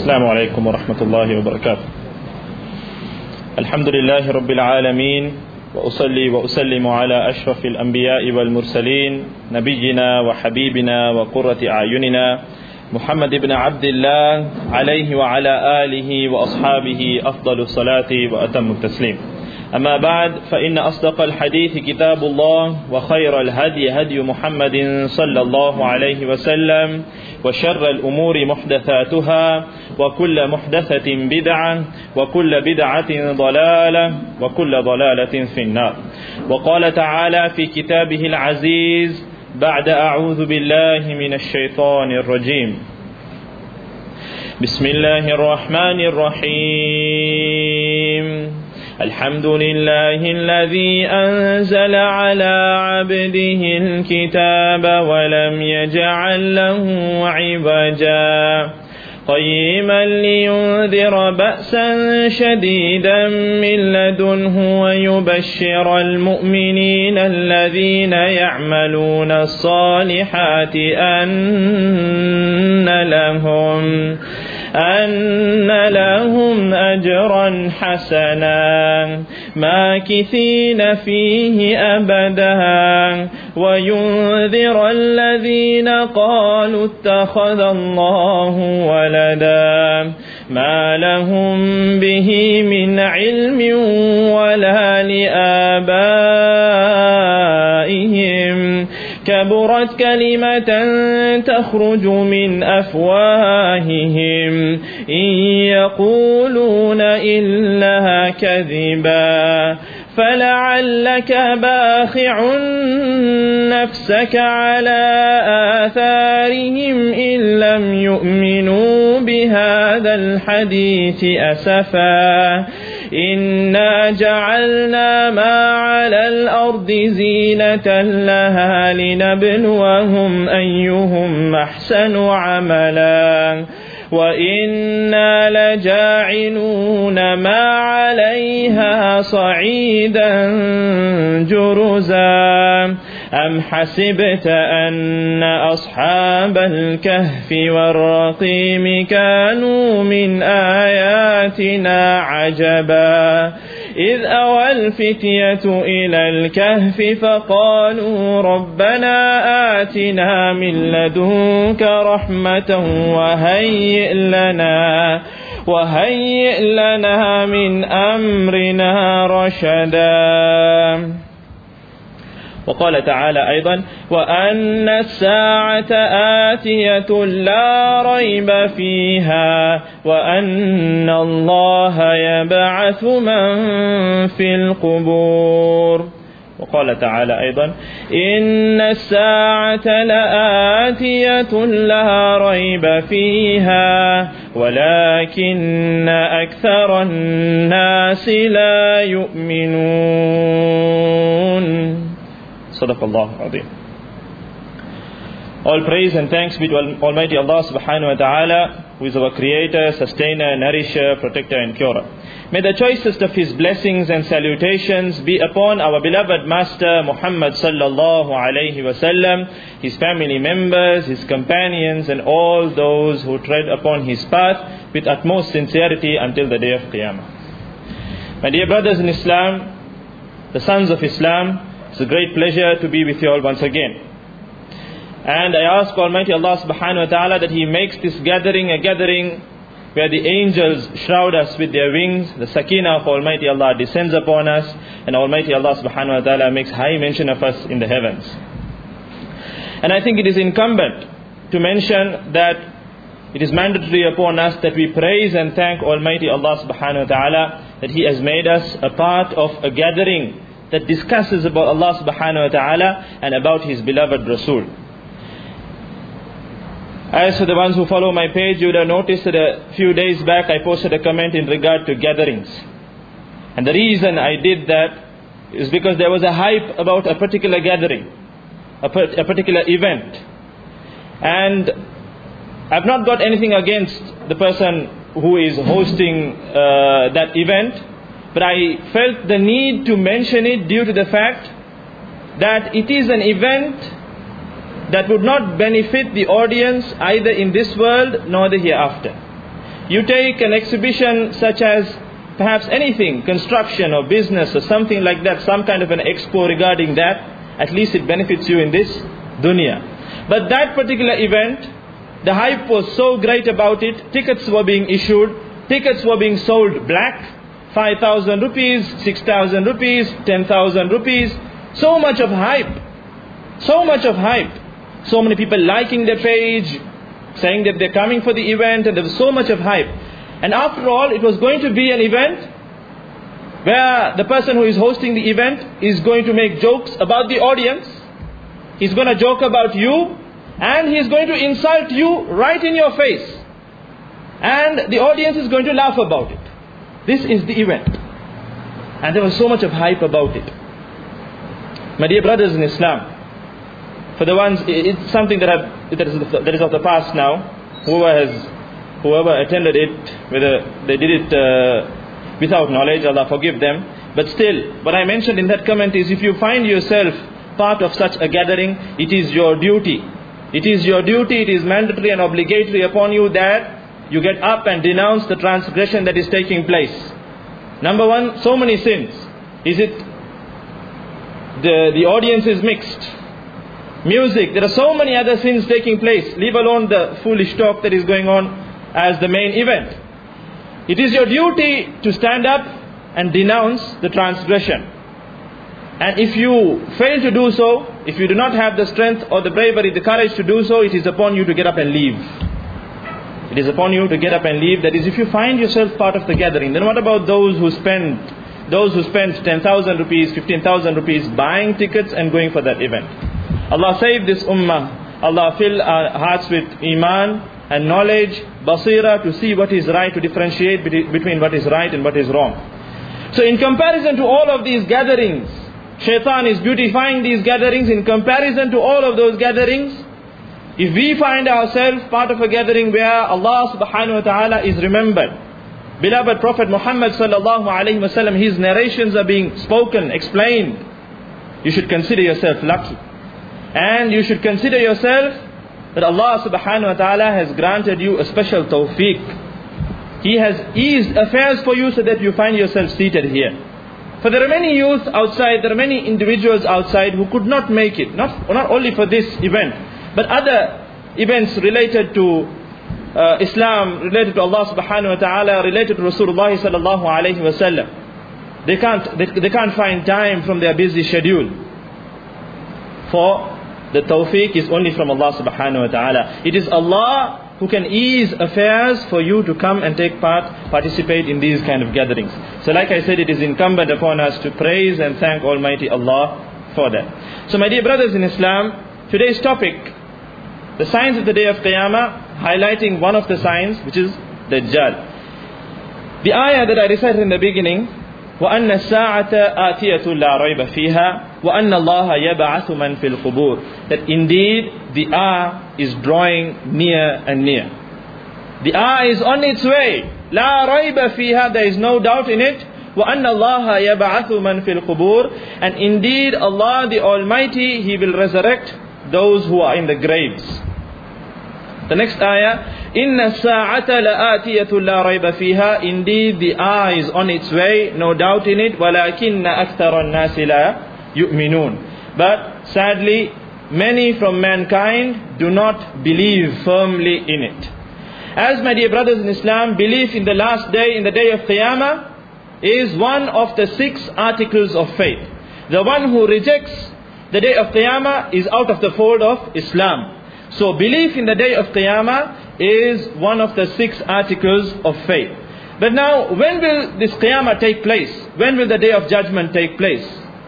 السلام عليكم ورحمة الله وبركاته. الحمد لله رب العالمين، وأصلي وأسلم على أشرف الأنبياء والمرسلين نبينا وحبيبنا وقرة أعيننا محمد بن عبد الله عليه وعلى آله وأصحابه أفضل الصلاة وأتم التسليم. أما بعد، فإن أصدق الحديث كتاب الله، وخير الهدي هدي محمد صلى الله عليه وسلم، وشر الأمور محدثاتها، وكل محدثة بدعة، وكل بدعة ضلالة، وكل ضلالة في النار. وقال تعالى في كتابه العزيز بعد أعوذ بالله من الشيطان الرجيم: بسم الله الرحمن الرحيم. الحمد لله الذي أنزل على عبده الكتاب ولم يجعل له عوجا قيما لينذر بأسا شديدا من لدنه ويبشر المؤمنين الذين يعملون الصالحات أن لهم أجرا حسنا ماكثين فيه أبدا وينذر الذين قالوا اتخذ الله ولدا ما لهم به من علم ولا لآبائهم كبرت كلمة تخرج من أفواههم إن يقولون إلا كذبا فلعلك باخع نفسك على آثارهم إن لم يؤمنوا بهذا الحديث أسفا إنا جعلنا ما على الأرض زينة لها لنبلوهم أيهم أحسن عملا وإنا لجاعلون ما عليها صعيدا جرزا أم حسبت أن أصحاب الكهف والرقيم كانوا من آياتنا عجبا إذ أوى الفتية إلى الكهف فقالوا ربنا آتنا من لدنك رحمة وهيئ لنا من أمرنا رشدا. وقال تعالى أيضا: وأن الساعة آتية لا ريب فيها وأن الله يبعث من في القبور. وقال تعالى أيضا: إن الساعة لآتية لا ريب فيها ولكن أكثر الناس لا يؤمنون. صدق الله العظيم. All praise and thanks be to Almighty Allah subhanahu wa ta'ala, who is our creator, sustainer, nourisher, protector and curer. May the choicest of his blessings and salutations be upon our beloved master Muhammad sallallahu alayhi wasallam, his family members, his companions and all those who tread upon his path with utmost sincerity until the day of Qiyamah. My dear brothers in Islam, the sons of Islam, it's a great pleasure to be with you all once again. And I ask Almighty Allah subhanahu wa ta'ala that He makes this gathering a gathering where the angels shroud us with their wings, the sakeenah of Almighty Allah descends upon us, and Almighty Allah subhanahu wa ta'ala makes high mention of us in the heavens. And I think it is incumbent to mention that it is mandatory upon us that we praise and thank Almighty Allah subhanahu wa ta'ala that He has made us a part of a gathering that discusses about Allah subhanahu wa ta'ala and about His beloved Rasul. As for the ones who follow my page, you would have noticed that a few days back I posted a comment in regard to gatherings. And the reason I did that is because there was a hype about a particular gathering, a particular event. And I've not got anything against the person who is hosting that event, but I felt the need to mention it due to the fact that it is an event that would not benefit the audience either in this world nor the hereafter. You take an exhibition such as perhaps anything, construction or business or something like that, some kind of an expo regarding that, at least it benefits you in this dunya. But that particular event, the hype was so great about it, tickets were being issued, tickets were being sold black, 5,000 rupees, 6,000 rupees, 10,000 rupees, so much of hype, so much of hype. So many people liking the page, saying that they're coming for the event, and there was so much of hype. And after all, it was going to be an event where the person who is hosting the event is going to make jokes about the audience. He's going to joke about you, and he's going to insult you right in your face. And the audience is going to laugh about it. This is the event. And there was so much of hype about it. My dear brothers in Islam, for the ones, it's something that is of the past now. Whoever attended it, whether they did it without knowledge, Allah forgive them. But still, what I mentioned in that comment is, if you find yourself part of such a gathering, it is your duty. It is your duty, it is mandatory and obligatory upon you that you get up and denounce the transgression that is taking place. Number one, so many sins. Is it the audience is mixed? Music, there are so many other sins taking place, leave alone the foolish talk that is going on as the main event. It is your duty to stand up and denounce the transgression. And if you fail to do so, if you do not have the strength or the bravery, the courage to do so, it is upon you to get up and leave. It is upon you to get up and leave. That is, if you find yourself part of the gathering, then what about those who spend 10,000 rupees, 15,000 rupees buying tickets and going for that event? Allah save this ummah. Allah fill our hearts with iman and knowledge, basira, to see what is right, to differentiate between what is right and what is wrong. So in comparison to all of these gatherings, Shaitan is beautifying these gatherings. In comparison to all of those gatherings, if we find ourselves part of a gathering where Allah subhanahu wa ta'ala is remembered, beloved Prophet Muhammad sallallahu alayhi wa sallam, his narrations are being spoken, explained, you should consider yourself lucky. And you should consider yourself that Allah subhanahu wa ta'ala has granted you a special tawfiq. He has eased affairs for you so that you find yourself seated here. For there are many youth outside, there are many individuals outside who could not make it, not only for this event, but other events related to Islam, related to Allah subhanahu wa ta'ala, related to Rasulullah sallallahu alayhi wa sallam. They can't find time from their busy schedule. For the tawfiq is only from Allah subhanahu wa ta'ala. It is Allah who can ease affairs for you to come and take part, participate in these kind of gatherings. So like I said, it is incumbent upon us to praise and thank Almighty Allah for that. So my dear brothers in Islam, today's topic, the signs of the day of Qiyamah, highlighting one of the signs, which is Dajjal. The ayah that I recited in the beginning, وَأَنَّ السَّاعَةَ آتِيَةٌ لَا رَيْبَ فِيهَا وَأَنَّ اللَّهَ يَبْعَثُ مَنْ فِي الْقُبُورِ. That indeed the hour is drawing near and near. The hour is on its way. لَا رَيْبَ فِيهَا, there is no doubt in it. وَأَنَّ اللَّهَ يَبْعَثُ مَنْ فِي الْقُبُورِ. And indeed Allah the Almighty, He will resurrect those who are in the graves. The next ayah, إِنَّ السَّاعَةَ لَآتِيَةٌ لَا رَيْبَ فِيهَا. Indeed the hour is on its way, no doubt in it. وَلَكِنَّ أَكْثَرَ النَّاسِ لَا يُؤْمِنُونَ. But sadly, many from mankind do not believe firmly in it. As my dear brothers in Islam, belief in the last day, in the day of Qiyamah, is one of the 6 articles of faith. The one who rejects the day of Qiyamah is out of the fold of Islam. So belief in the day of Qiyamah is one of the 6 articles of faith. But now, when will this Qiyamah take place? When will the day of judgment take place?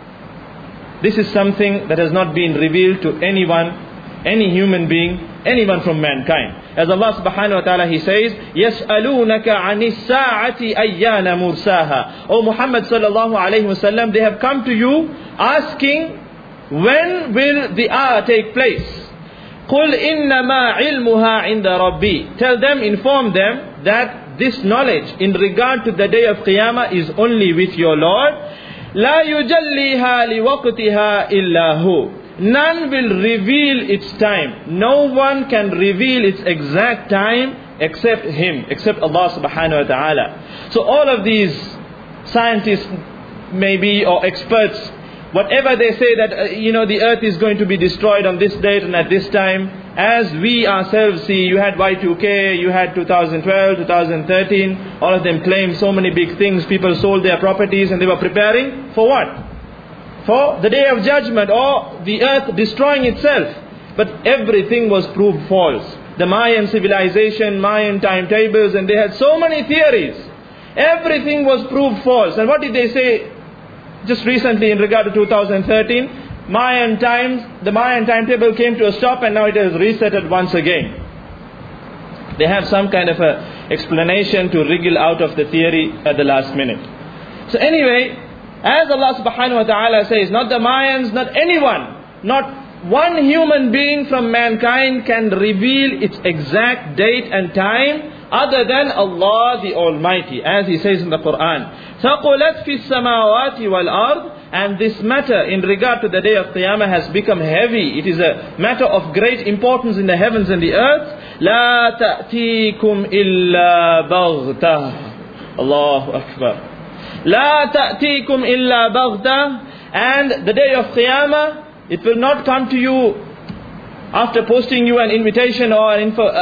This is something that has not been revealed to anyone, any human being, anyone from mankind. As Allah subhanahu wa ta'ala, He says, يَسْأَلُونَكَ عَنِ السَّاعَةِ أَيَّانَ مُرْسَاهَا. O Muhammad sallallahu alayhi wa sallam, they have come to you asking, when will the hour take place? قُلْ إِنَّمَا عِلْمُهَا عِنْدَ رَبِّي. Tell them, inform them that this knowledge in regard to the day of Qiyamah is only with your Lord. لَا يُجَلِّيهَا لِوَقْتِهَا إِلَّا هُ. None will reveal its time. No one can reveal its exact time except Him, except Allah subhanahu wa ta'ala. So all of these scientists maybe, or experts, whatever they say that the earth is going to be destroyed on this date and at this time, as we ourselves see, you had Y2K, you had 2012, 2013, all of them claimed so many big things. People sold their properties and they were preparing for what? For the day of judgment, or the earth destroying itself. But everything was proved false. The Mayan civilization, Mayan timetables, and they had so many theories. Everything was proved false. And what did they say just recently in regard to 2013? Mayan times, the Mayan timetable came to a stop and now it has resetted once again. They have some kind of a explanation to wriggle out of the theory at the last minute. So anyway, as Allah subhanahu wa ta'ala says, not the Mayans, not anyone, not one human being from mankind can reveal its exact date and time other than Allah the Almighty, as He says in the Quran. ثَقُلَتْ فِي السَّمَاوَاتِ وَالْأَرْضِ. And this matter in regard to the day of Qiyamah has become heavy. It is a matter of great importance in the heavens and the earth. لَا تَأْتِيكُمْ إِلَّا بَغْتَةً. Allahu Akbar. لَا تَأْتِيكُمْ إِلَّا بَغْتَةً. And the day of Qiyamah, it will not come to you after posting you an invitation or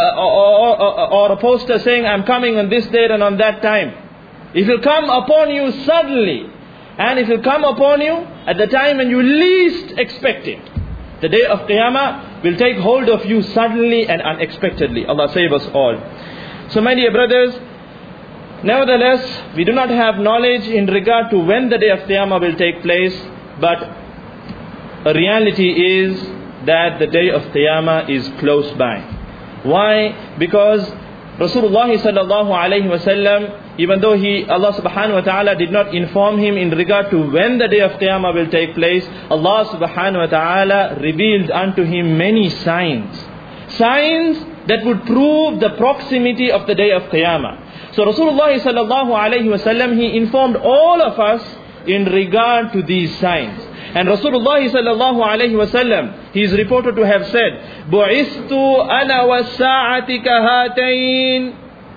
a poster saying, I'm coming on this date and on that time. It will come upon you suddenly. And it will come upon you at the time when you least expect it. The day of Qiyamah will take hold of you suddenly and unexpectedly. Allah save us all. So my dear brothers, nevertheless, we do not have knowledge in regard to when the day of Qiyamah will take place. But a reality is that the day of Qiyamah is close by. Why? Because Rasulullah sallallahu alayhi wa sallam, even though Allah subhanahu wa ta'ala did not inform him in regard to when the day of Qiyamah will take place, Allah subhanahu wa ta'ala revealed unto him many signs. Signs that would prove the proximity of the day of Qiyamah. So Rasulullah sallallahu alayhi wa sallam, he informed all of us in regard to these signs. And Rasulullah sallallahu alayhi wa sallam, he is reported to have said, بُعِثْتُ أَنَا وَالسَّاعَةِ كَهَاتَيْنِ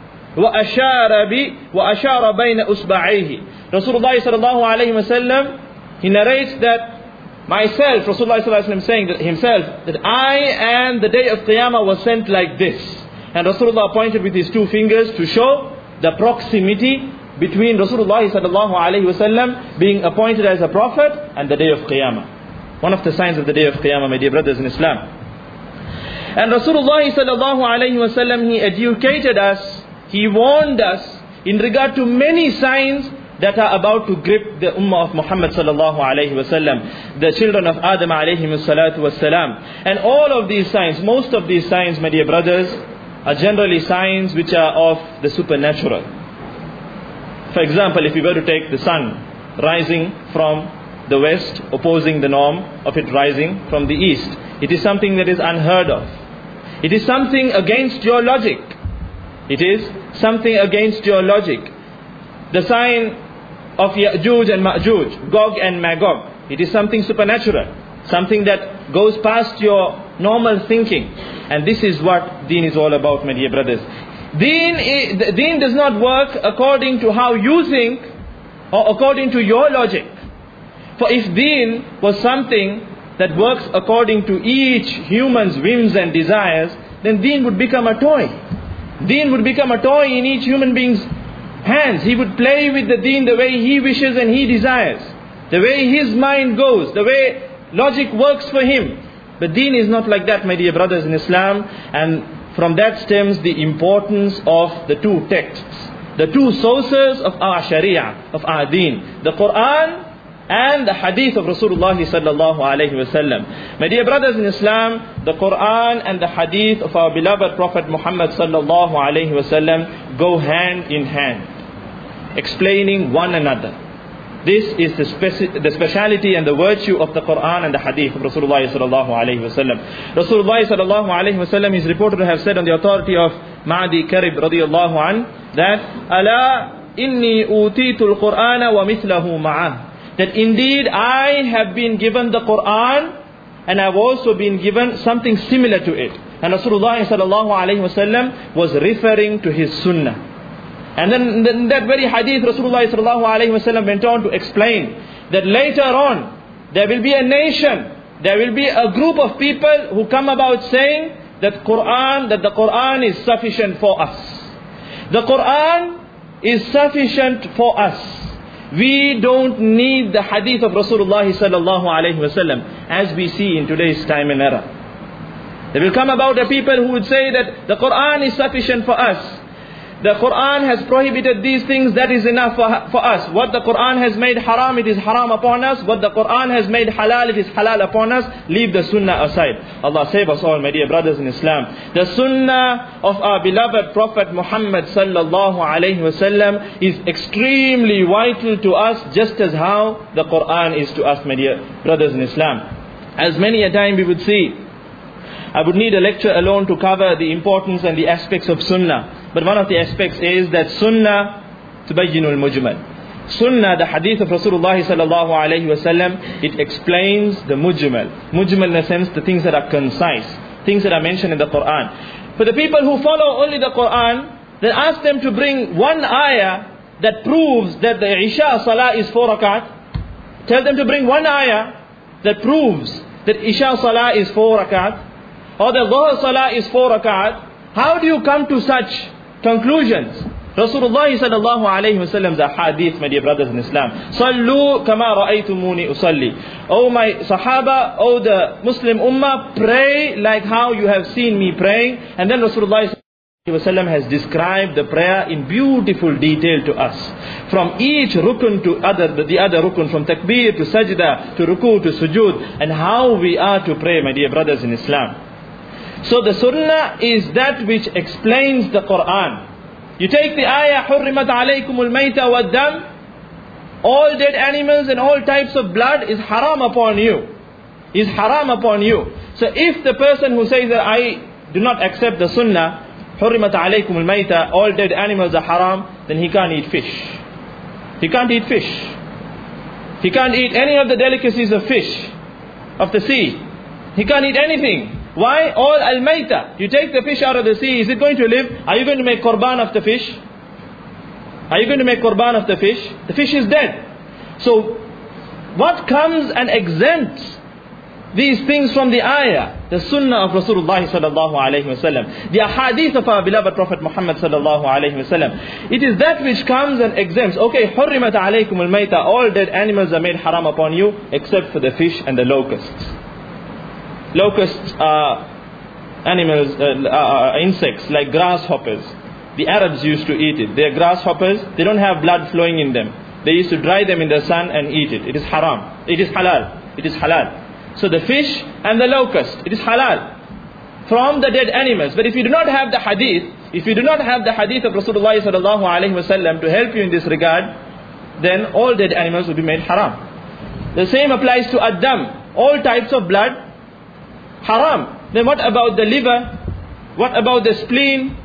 وَأَشَارَ بَيْنَ أُصْبَعَيْهِ. Rasulullah sallallahu alayhi wa sallam, he narrates that myself, Rasulullah sallallahu alayhi wa sallam saying that himself, that I and the day of Qiyamah was sent like this. And Rasulullah pointed with his two fingers to show the proximity between Rasulullah sallallahu alayhi wa sallam being appointed as a prophet and the day of Qiyamah. One of the signs of the day of Qiyamah, my dear brothers in Islam. And Rasulullah sallallahu alayhi wa sallam, he educated us, he warned us in regard to many signs that are about to grip the ummah of Muhammad sallallahu alayhi wa sallam, the children of Adam alayhi salatu was salam. And all of these signs, most of these signs, my dear brothers, are generally signs which are of the supernatural. For example, if we were to take the sun rising from the west, opposing the norm of it rising from the east, it is something that is unheard of. It is something against your logic. It is something against your logic. The sign of Ya'juj and Ma'juj, Gog and Magog, it is something supernatural, something that goes past your normal thinking. And this is what Deen is all about, my dear brothers. Deen does not work according to how you think or according to your logic. For if Deen was something that works according to each human's whims and desires, then Deen would become a toy. Deen would become a toy in each human being's hands. He would play with the Deen the way he wishes and he desires, the way his mind goes, the way logic works for him. But Deen is not like that, my dear brothers in Islam. And from that stems the importance of the two texts, the two sources of our Sharia, of our Deen, the Quran and the Hadith of Rasulullah sallallahu alayhi wa sallam. My dear brothers in Islam, the Quran and the Hadith of our beloved Prophet Muhammad sallallahu alayhi wa sallam go hand in hand, explaining one another. This is the speciality and the virtue of the Quran and the Hadith of Rasulullah sallallahu alayhi wa sallam. Rasulullah sallallahu alayhi wa sallam is reported to have said on the authority of Ma'di Karib radiyallahu an, that Ala inni utitul Qur'ana wa mithlahu ma'ah. That indeed I have been given the Quran and I have also been given something similar to it. and Rasulullah sallallahu alayhi wasallam was referring to his sunnah. And then in that very hadith, Rasulullah sallallahu alayhi wasallam went on to explain that later on there will be a nation, there will be a group of people who come about saying that the Quran is sufficient for us. The Quran is sufficient for us. We don't need the hadith of Rasulullah sallallahu alayhi wasallam, as we see in today's time and era. There will come about a people who would say that the Quran is sufficient for us. The Quran has prohibited these things, that is enough for us. What the Quran has made haram, it is haram upon us. What the Quran has made halal, it is halal upon us. Leave the sunnah aside. Allah save us all, my dear brothers in Islam. The sunnah of our beloved Prophet Muhammad sallallahu alayhi wasallam is extremely vital to us, just as how the Quran is to us, my dear brothers in Islam. As many a time we would see, I would need a lecture alone to cover the importance and the aspects of sunnah. But one of the aspects is that sunnah tubayyinul mujmal. Sunnah, the hadith of Rasulullah sallallahu alayhi wasallam, it explains the mujmal. Mujmal in the sense, the things that are concise, things that are mentioned in the Quran. For the people who follow only the Quran, then ask them to bring one ayah that proves that the Isha Salah is 4 rakat. Tell them to bring one ayah that proves that Isha Salah is 4 rakat, or the Dhuhr Salah is 4 rakat. How do you come to such conclusions? Rasulullah sallallahu alayhi wasallam's hadith, my dear brothers in Islam. Sallu kama ra'aytumuni usalli. O my Sahaba, O the Muslim Ummah, pray like how you have seen me praying. And then Rasulullah sallallahu alayhi wasallam has described the prayer in beautiful detail to us. From each rukun to the other rukun, from takbir to sajda to ruku to sujood, and how we are to pray, my dear brothers in Islam. So the sunnah is that which explains the Quran. You take the ayah, حُرِّمَتْ عَلَيْكُمُ الْمَيْتَ وَالدَّمْ. All dead animals and all types of blood is haram upon you. Is haram upon you. So if the person who says that I do not accept the sunnah, حُرِّمَتْ عَلَيْكُمُ الْمَيْتَ, all dead animals are haram, then he can't eat fish. He can't eat fish. He can't eat any of the delicacies of fish, of the sea. He can't eat anything. Why? All al-mayta. You take the fish out of the sea, is it going to live? Are you going to make qurban of the fish? Are you going to make qurban of the fish? The fish is dead. So, what comes and exempts these things from the ayah? The sunnah of Rasulullah sallallahu alayhi wasallam. The ahadith of our beloved Prophet Muhammad sallallahu alayhi wasallam. It is that which comes and exempts. Okay, حُرِّمَتْ عَلَيْكُمُ الْمَيْتَ. All dead animals are made haram upon you, except for the fish and the locusts. Locusts are animals, insects like grasshoppers. The Arabs used to eat it. They are grasshoppers. They don't have blood flowing in them. They used to dry them in the sun and eat it. It is haram. It is halal. It is halal. So the fish and the locust, it is halal from the dead animals. But if you do not have the hadith, if you do not have the hadith of Rasulullah sallallahu alaihi wasallam to help you in this regard, then all dead animals will be made haram. The same applies to ad-dam. All types of blood, haram. Then what about the liver? What about the spleen?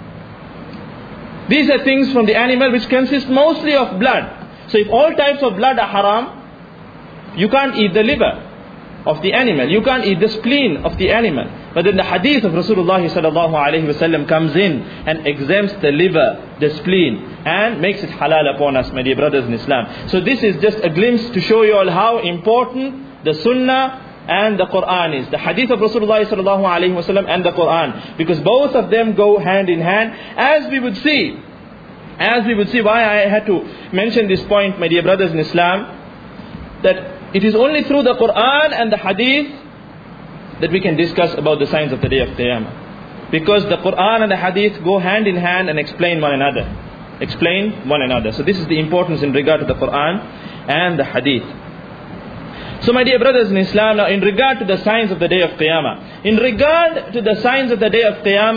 These are things from the animal which consist mostly of blood. So if all types of blood are haram, you can't eat the liver of the animal. You can't eat the spleen of the animal. But then the hadith of Rasulullah sallallahu alaihi wasallam comes in and exempts the liver, the spleen, and makes it halal upon us, my dear brothers in Islam. So this is just a glimpse to show you all how important the sunnah and the Quran is. The hadith of Rasulullah sallallahu alaihi wasallam and the Quran, because both of them go hand in hand, as we would see why I had to mention this point, my dear brothers in Islam, that it is only through the Quran and the hadith that we can discuss about the signs of the day of Qiyamah. Because the Quran and the hadith go hand in hand and explain one another. So this is the importance in regard to the Quran and the hadith. So my dear brothers in Islam, now in regard to the signs of the day of Qiyamah. The signs of the day of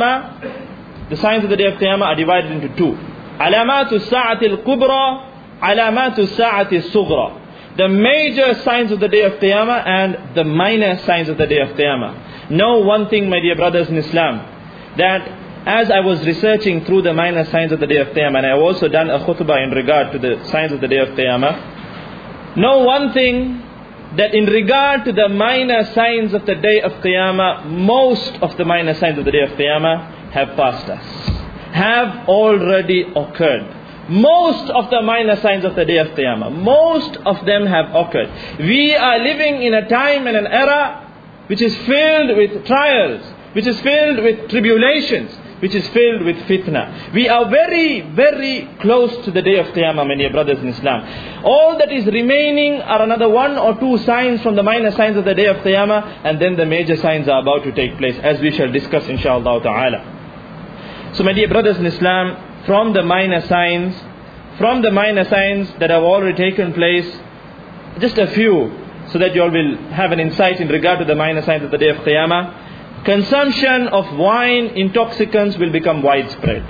Qiyamah are divided into two. Alamatu sa'ati al-kubra, alamatu sa'ati al-sughra. The major signs of the day of Qiyamah and the minor signs of the day of Qiyamah. Know one thing, my dear brothers in Islam, that as I was researching through the minor signs of the day of Qiyamah, and I have also done a khutbah in regard to the signs of the day of Qiyamah, know one thing, that in regard to the minor signs of the day of Qiyamah, most of the minor signs of the day of Qiyamah have passed us, have already occurred. Most of the minor signs of the day of Qiyamah, most of them have occurred. We are living in a time and an era which is filled with trials, which is filled with tribulations, which is filled with fitna. We are very, very close to the day of Qiyamah, my dear brothers in Islam. All that is remaining are another 1 or 2 signs from the minor signs of the day of Qiyamah, and then the major signs are about to take place, as we shall discuss inshallah ta'ala. So my dear brothers in Islam, from the minor signs that have already taken place, just a few, so that you all will have an insight in regard to the minor signs of the day of Qiyamah. Consumption of wine, intoxicants will become widespread.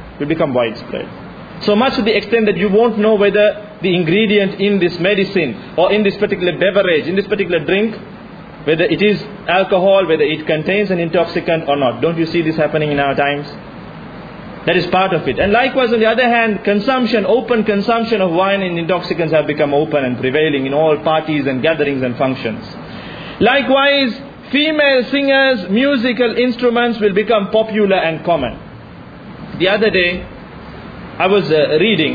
So much to the extent that you won't know whether the ingredient in this medicine or in this particular beverage, in this particular drink, whether it is alcohol, whether it contains an intoxicant or not. Don't you see this happening in our times? That is part of it. And likewise, on the other hand, open consumption of wine and intoxicants have become open and prevailing in all parties and gatherings and functions. Likewise, female singers, musical instruments will become popular and common. The other day, I was reading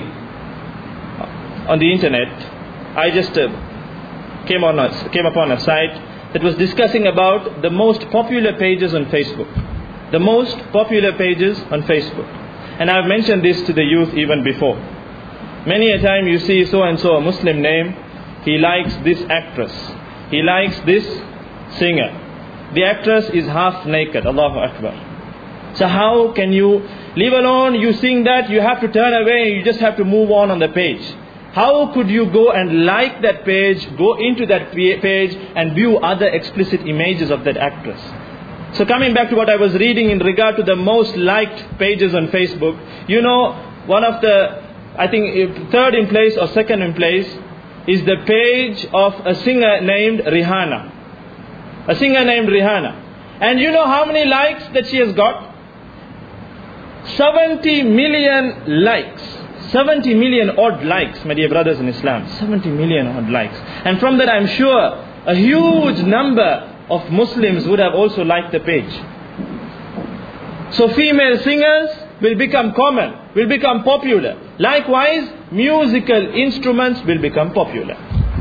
on the internet. I just came upon a site that was discussing about the most popular pages on Facebook. The most popular pages on Facebook. And I've mentioned this to the youth even before. Many a time you see so and so a Muslim name, he likes this actress, he likes this singer. The actress is half naked. Allahu Akbar. So how can you, leave alone you sing that, you have to turn away, you just have to move on the page. How could you go and like that page, go into that page and view other explicit images of that actress? So coming back to what I was reading in regard to the most liked pages on Facebook, you know, one of the, I think third in place or second in place is the page of a singer named Rihanna. And you know how many likes that she has got? 70 million likes. 70 million odd likes, my dear brothers in Islam. 70 million odd likes. And from that I'm sure a huge number of Muslims would have also liked the page. So female singers will become common, will become popular. Likewise, musical instruments will become popular.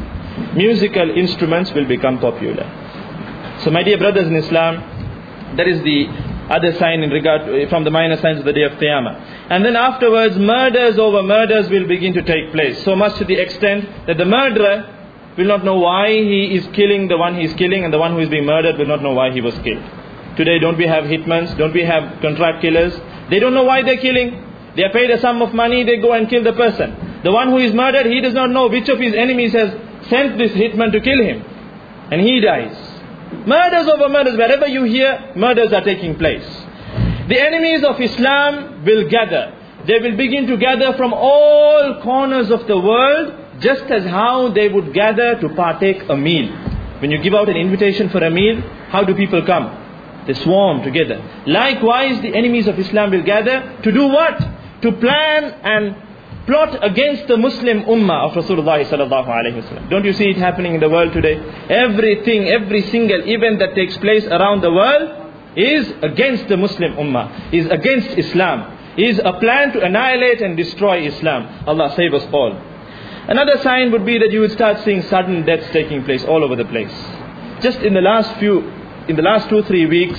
So my dear brothers in Islam, that is the other sign in regard from the minor signs of the day of Qiyamah. And then afterwards, murders over murders will begin to take place. So much to the extent that the murderer will not know why he is killing the one he is killing, and the one who is being murdered will not know why he was killed. Today, don't we have hitmans? Don't we have contract killers? They don't know why they're killing. They are paid a sum of money, they go and kill the person. The one who is murdered, he does not know which of his enemies has sent this hitman to kill him. And he dies. Murders over murders, wherever you hear, murders are taking place. The enemies of Islam will gather. They will begin to gather from all corners of the world, just as how they would gather to partake a meal. When you give out an invitation for a meal, how do people come? They swarm together. Likewise, the enemies of Islam will gather to do what? To plan and plot against the Muslim ummah of Rasulullah sallallahu alaihi wasallam. Don't you see it happening in the world today? Everything, every single event that takes place around the world is against the Muslim ummah, is against Islam, is a plan to annihilate and destroy Islam. Allah save us all. Another sign would be that you would start seeing sudden deaths taking place all over the place. Just in the last 2-3 weeks,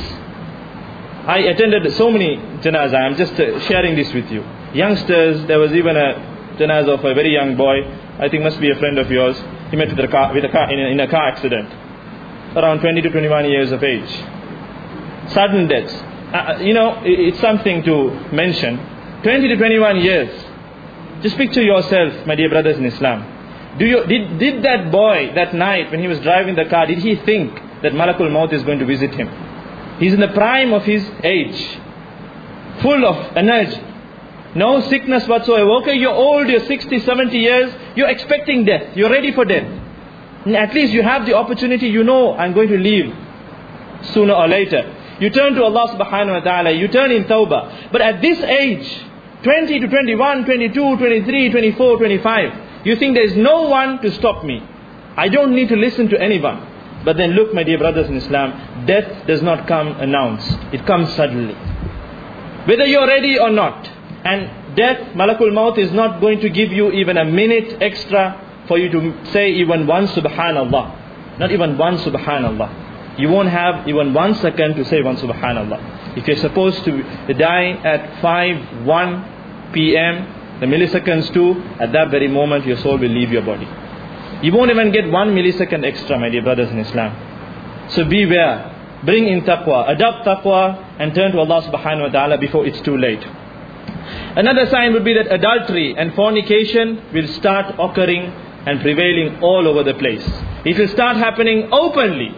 I attended so many janazah. I'm just sharing this with you. Youngsters, there was even a janazah of a very young boy, I think must be a friend of yours. He met with a car in a car accident, around 20 to 21 years of age. Sudden deaths. It's something to mention. 20 to 21 years. Just picture yourself, my dear brothers in Islam. Did that boy that night when he was driving the car, did he think that Malakul Maut is going to visit him? He's in the prime of his age, full of energy, no sickness whatsoever. Okay, you're old, you're 60, 70 years, you're expecting death, you're ready for death. And at least you have the opportunity, I'm going to leave sooner or later. You turn to Allah subhanahu wa ta'ala, you turn in tawbah. But at this age, 20 to 21, 22, 23, 24, 25, you think there is no one to stop me. I don't need to listen to anyone. But then look, my dear brothers in Islam, death does not come announced. It comes suddenly. Whether you're ready or not. And death, Malakul Maut, is not going to give you even a minute extra for you to say even one Subhanallah. Not even one Subhanallah. You won't have even 1 second to say one Subhanallah. If you're supposed to die at 5:1 p.m., the milliseconds too, at that very moment your soul will leave your body. You won't even get 1 millisecond extra, my dear brothers in Islam. So beware. Bring in taqwa. Adopt taqwa and turn to Allah subhanahu wa ta'ala before it's too late. Another sign would be that adultery and fornication will start occurring and prevailing all over the place. It will start happening openly.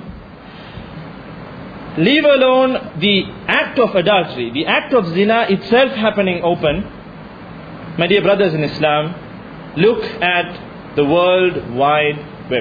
Leave alone the act of adultery, the act of zina itself happening open. My dear brothers in Islam, look at the World Wide Web.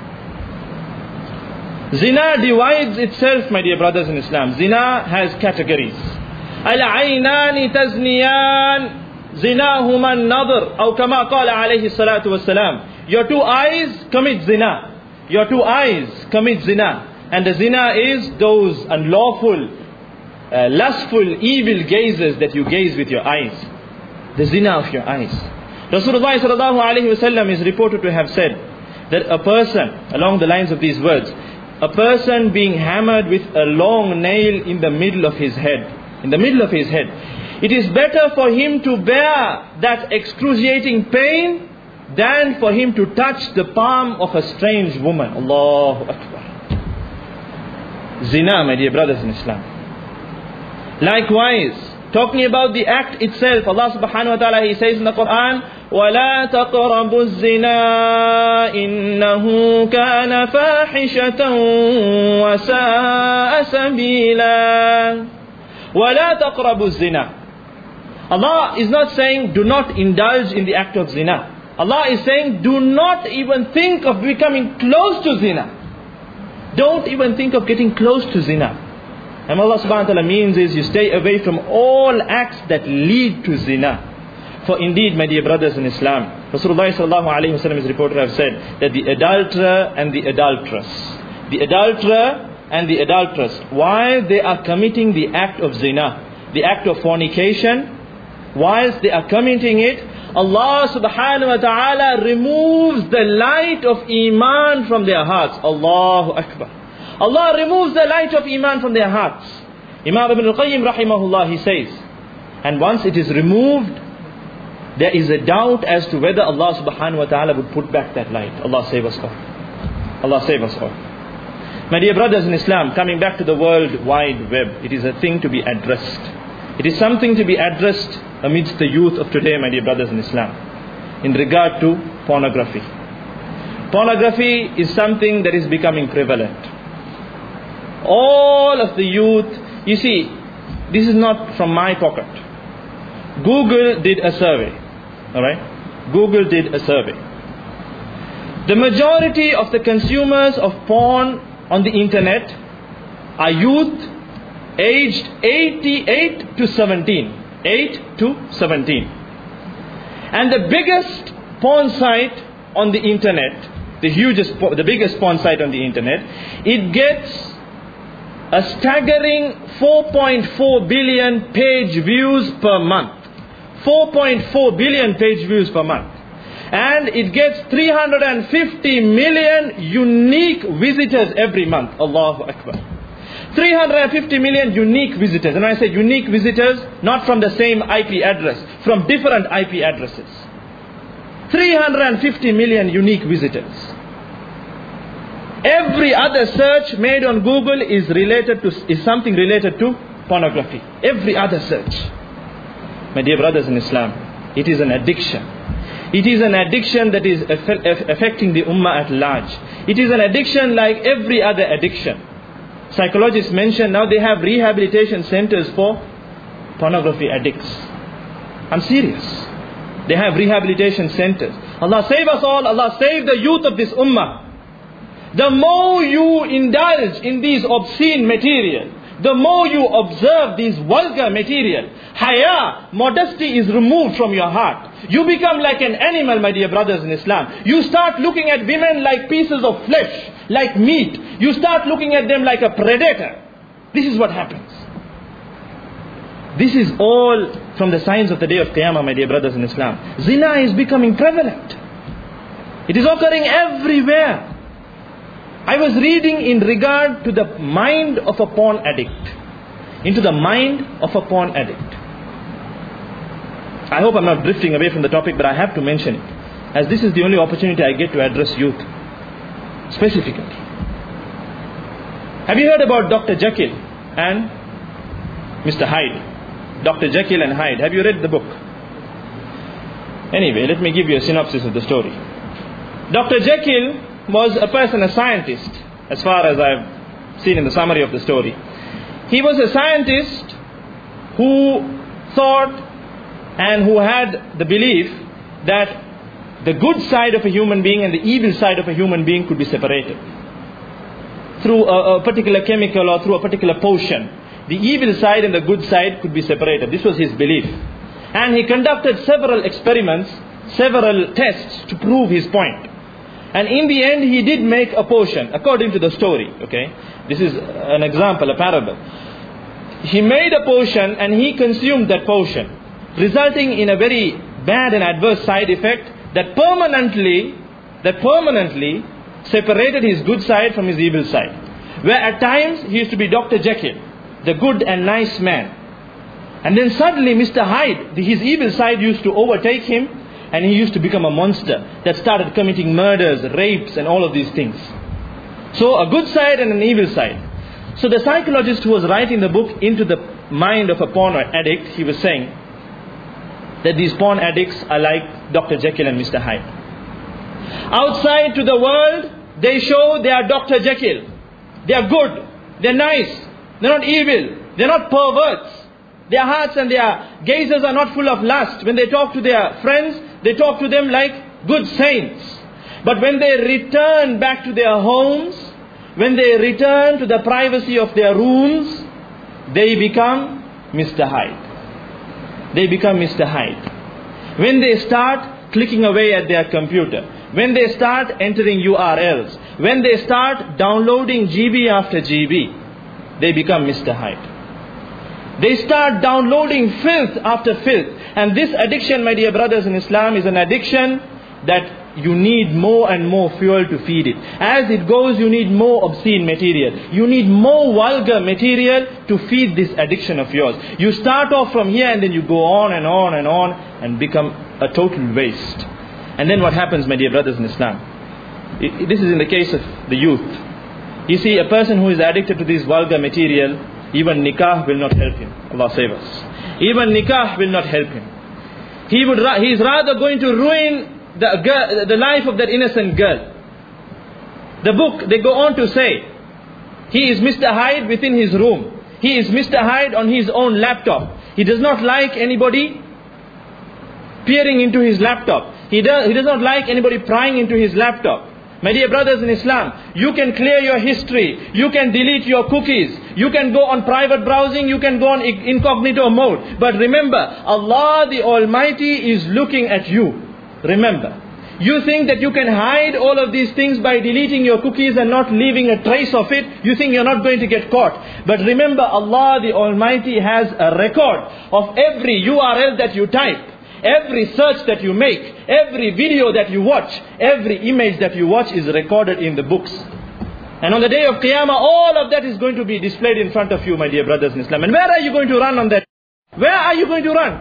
Zina divides itself, my dear brothers in Islam. Zina has categories. Al-aynani tazniyan zinahuma an-nadhr, aw kama qala alayhi salatu wassalam. Your two eyes commit zina. Your two eyes commit zina. And the zina is those unlawful, lustful, evil gazes that you gaze with your eyes. The zina of your eyes. Rasulullah sallallahu alayhi wasallam is reported to have said that a person, along the lines of these words, a person being hammered with a long nail in the middle of his head, it is better for him to bear that excruciating pain than for him to touch the palm of a strange woman. Allahu Akbar. Zina, my dear brothers in Islam. Likewise, talking about the act itself, Allah subhanahu wa ta'ala, He says in the Quran, وَلَا تَقْرَبُوا الزِّنَا إِنَّهُ كَانَ فَاحِشَةً وَسَاءَ سَبِيلًا. وَلَا تَقْرَبُوا الزِّنَا. Allah is not saying do not indulge in the act of zina. Allah is saying do not even think of becoming close to zina. Don't even think of getting close to zina. And Allah subhanahu wa ta'ala means is you stay away from all acts that lead to zina. For indeed, my dear brothers in Islam, Rasulullah sallallahu alayhi wa sallam is reported to have said that the adulterer and the adulteress, while they are committing the act of zina, the act of fornication, whilst they are committing it, Allah subhanahu wa ta'ala removes the light of iman from their hearts. Allahu Akbar. Allah removes the light of iman from their hearts. Imam Ibn al-Qayyim rahimahullah, he says, and once it is removed, there is a doubt as to whether Allah subhanahu wa ta'ala would put back that light. Allah save us all. Allah save us all. My dear brothers in Islam, coming back to the World Wide Web, it is a thing to be addressed. It is something to be addressed amidst the youth of today, my dear brothers in Islam, in regard to pornography. Pornography is something that is becoming prevalent. All of the youth, you see, this is not from my pocket. Google did a survey. Alright? Google did a survey. The majority of the consumers of porn on the internet are youth aged 8 to 17. 8 to 17. And the biggest porn site on the internet, the biggest porn site on the internet, it gets a staggering 4.4 billion page views per month. 4.4 billion page views per month. And it gets 350 million unique visitors every month. Allahu Akbar. 350 million unique visitors. And when I say unique visitors, not from the same IP address, from different IP addresses. 350 million unique visitors. Every other search made on Google is something related to pornography. Every other search. My dear brothers in Islam, it is an addiction. It is an addiction that is affecting the ummah at large. It is an addiction like every other addiction. Psychologists mention now they have rehabilitation centers for pornography addicts. I'm serious. They have rehabilitation centers. Allah save us all. Allah save the youth of this ummah. The more you indulge in these obscene material, the more you observe these vulgar material, haya, modesty is removed from your heart. You become like an animal, my dear brothers in Islam. You start looking at women like pieces of flesh, like meat. You start looking at them like a predator. This is what happens. This is all from the signs of the day of Qiyamah, my dear brothers in Islam. Zina is becoming prevalent. It is occurring everywhere. I was reading in regard to the mind of a porn addict. Into the mind of a porn addict. I hope I'm not drifting away from the topic, but I have to mention it, as this is the only opportunity I get to address youth specifically. Have you heard about Dr. Jekyll and Mr. Hyde? Dr. Jekyll and Hyde. Have you read the book? Anyway, let me give you a synopsis of the story. Dr. Jekyll was a person, a scientist, as far as I've seen in the summary of the story. He was a scientist who thought and who had the belief that the good side of a human being and the evil side of a human being could be separated through a particular chemical or through a particular potion. The evil side and the good side could be separated. This was his belief. And he conducted several experiments, several tests to prove his point. And in the end, he did make a potion, according to the story. Okay, this is an example, a parable. He made a potion and he consumed that potion, resulting in a very bad and adverse side effect that permanently separated his good side from his evil side. Where at times he used to be Dr. Jekyll, the good and nice man. And then suddenly Mr. Hyde, his evil side used to overtake him, and he used to become a monster that started committing murders, rapes and all of these things. So a good side and an evil side. So the psychologist who was writing the book Into the Mind of a Porn Addict, he was saying that these porn addicts are like Dr. Jekyll and Mr. Hyde. Outside to the world, they show they are Dr. Jekyll. They are good, they are nice, they are not evil, they are not perverts. Their hearts and their gazes are not full of lust. When they talk to their friends, they talk to them like good saints. But when they return back to their homes, when they return to the privacy of their rooms, they become Mr. Hyde. They become Mr. Hyde. When they start clicking away at their computer, when they start entering URLs, when they start downloading GB after GB, they become Mr. Hyde. They start downloading filth after filth. And this addiction, my dear brothers in Islam, is an addiction that you need more and more fuel to feed it. As it goes, you need more obscene material. You need more vulgar material to feed this addiction of yours. You start off from here and then you go on and on and on and become a total waste. And then what happens, my dear brothers in Islam? This is in the case of the youth. You see, a person who is addicted to this vulgar material, even nikah will not help him. Allah save us. Even nikah will not help him. He is rather going to ruin the life of that innocent girl. The book, they go on to say, he is Mr. Hyde within his room. He is Mr. Hyde on his own laptop. He does not like anybody peering into his laptop. He does not like anybody prying into his laptop. My dear brothers in Islam, you can clear your history, you can delete your cookies, you can go on private browsing, you can go on incognito mode. But remember, Allah the Almighty is looking at you. Remember, you think that you can hide all of these things by deleting your cookies and not leaving a trace of it. You think you're not going to get caught. But remember, Allah the Almighty has a record of every URL that you type. Every search that you make, every video that you watch, every image that you watch is recorded in the books. And on the day of Qiyamah, all of that is going to be displayed in front of you, my dear brothers in Islam. And where are you going to run on that? Where are you going to run?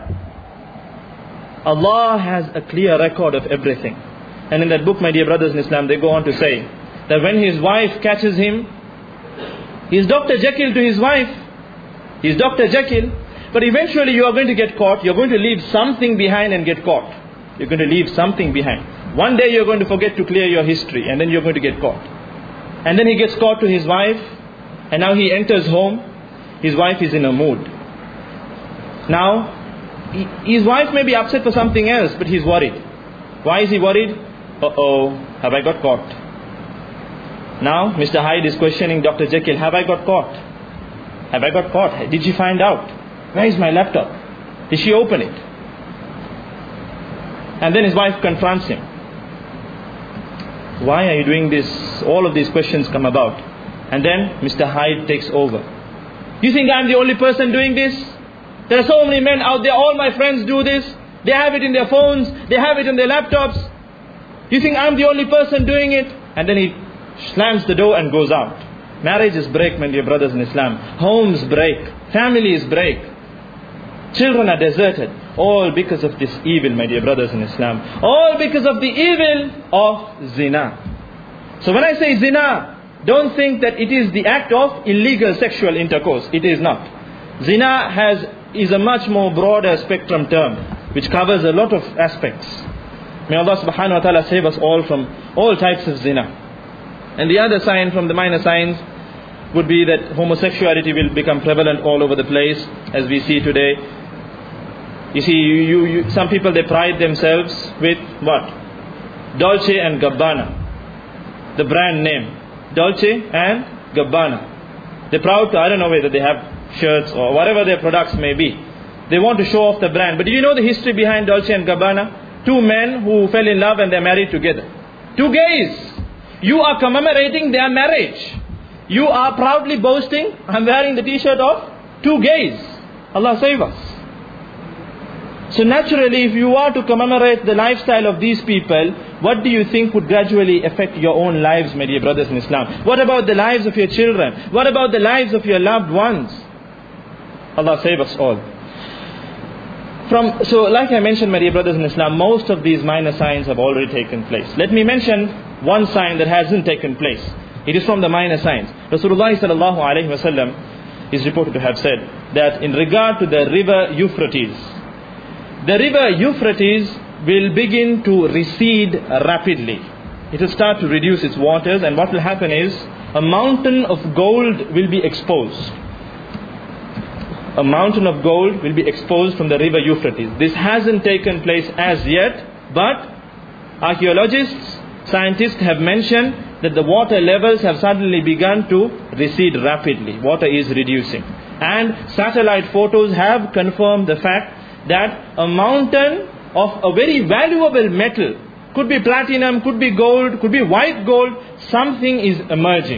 Allah has a clear record of everything. And in that book, my dear brothers in Islam, they go on to say that when his wife catches him, he's Dr. Jekyll to his wife. He's Dr. Jekyll. But eventually you are going to get caught. You're going to leave something behind and get caught. You're going to leave something behind. One day you're going to forget to clear your history and then you're going to get caught. And then he gets caught to his wife. And now he enters home. His wife is in a mood. Now, his wife may be upset for something else, but he's worried. Why is he worried? Uh-oh, have I got caught? Now, Mr. Hyde is questioning Dr. Jekyll. Have I got caught? Have I got caught? Did she find out? Where is my laptop? Did she open it? And then his wife confronts him. Why are you doing this? All of these questions come about. And then Mr. Hyde takes over. You think I'm the only person doing this? There are so many men out there, all my friends do this. They have it in their phones, they have it in their laptops. You think I'm the only person doing it? And then he slams the door and goes out. Marriages break, my dear brothers in Islam. Homes break. Families break. Children are deserted. All because of this evil, my dear brothers in Islam. All because of the evil of zina. So when I say zina, don't think that it is the act of illegal sexual intercourse. It is not. Zina is a much more broader spectrum term, which covers a lot of aspects. May Allah subhanahu wa ta'ala save us all from all types of zina. And the other sign from the minor signs would be that homosexuality will become prevalent all over the place, as we see today. You see, some people, they pride themselves with what? Dolce and Gabbana. The brand name. Dolce and Gabbana. They're proud to, I don't know whether they have shirts or whatever their products may be. They want to show off the brand. But do you know the history behind Dolce and Gabbana? Two men who fell in love and they're married together. Two gays. You are commemorating their marriage. You are proudly boasting, I'm wearing the t-shirt of two gays. Allah save us. So naturally, if you are to commemorate the lifestyle of these people, what do you think would gradually affect your own lives, my dear brothers in Islam? What about the lives of your children? What about the lives of your loved ones? Allah save us all. So like I mentioned, my dear brothers in Islam, most of these minor signs have already taken place. Let me mention one sign that hasn't taken place. It is from the minor signs. Rasulullah sallallahu alaihi wasallam is reported to have said that in regard to the river Euphrates, the river Euphrates will begin to recede rapidly. It will start to reduce its waters, and what will happen is a mountain of gold will be exposed. A mountain of gold will be exposed from the river Euphrates. This hasn't taken place as yet, but archaeologists, scientists have mentioned that the water levels have suddenly begun to recede rapidly. Water is reducing. And satellite photos have confirmed the fact that a mountain of a very valuable metal, could be platinum, could be gold, could be white gold, something is emerging.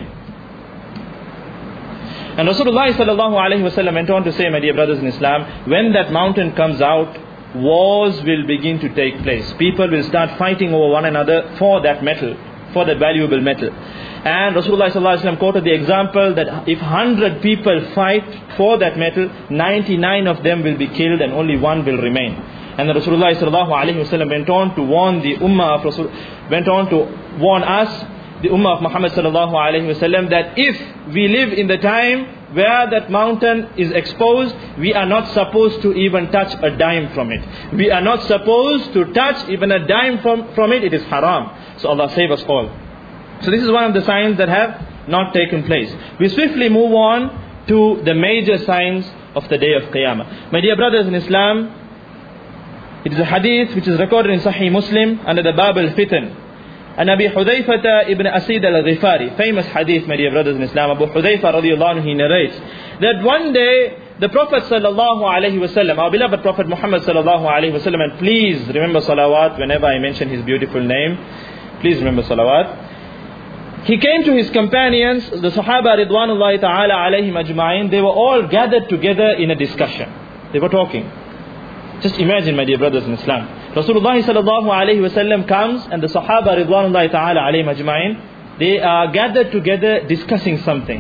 And Rasulullah sallallahu alaihi wasallam went on to say, my dear brothers in Islam, when that mountain comes out, wars will begin to take place. People will start fighting over one another for that metal, for that valuable metal. And Rasulullah sallallahu alaihi wasallam quoted the example that if 100 people fight for that metal, 99 of them will be killed and only one will remain. And then Rasulullah sallallahu alaihi wasallam went on to warn the ummah of went on to warn us, the ummah of Muhammad sallallahu alaihi wasallam, that if we live in the time where that mountain is exposed, we are not supposed to even touch a dime from it. We are not supposed to touch even a dime from it. It is haram. So Allah save us all. So this is one of the signs that have not taken place. We swiftly move on to the major signs of the day of Qiyamah. My dear brothers in Islam, it is a hadith which is recorded in Sahih Muslim under the Bab al-Fitan. And Abi Hudayfata ibn Asid al-Ghifari, famous hadith, my dear brothers in Islam, Abu Hudayfa radiallahu anhu, he narrates that one day the Prophet sallallahu alaihi wasallam, our beloved Prophet Muhammad sallallahu alaihi wasallam, and please remember salawat whenever I mention his beautiful name, please remember salawat. He came to his companions, the Sahaba Ridwanullahi ta'ala alayhim ajma'in. They were all gathered together in a discussion. They were talking. Just imagine, my dear brothers in Islam. Rasulullah sallallahu alayhi wasallam comes and the Sahaba Ridwanullahi ta'ala alayhim ajma'in, they are gathered together discussing something.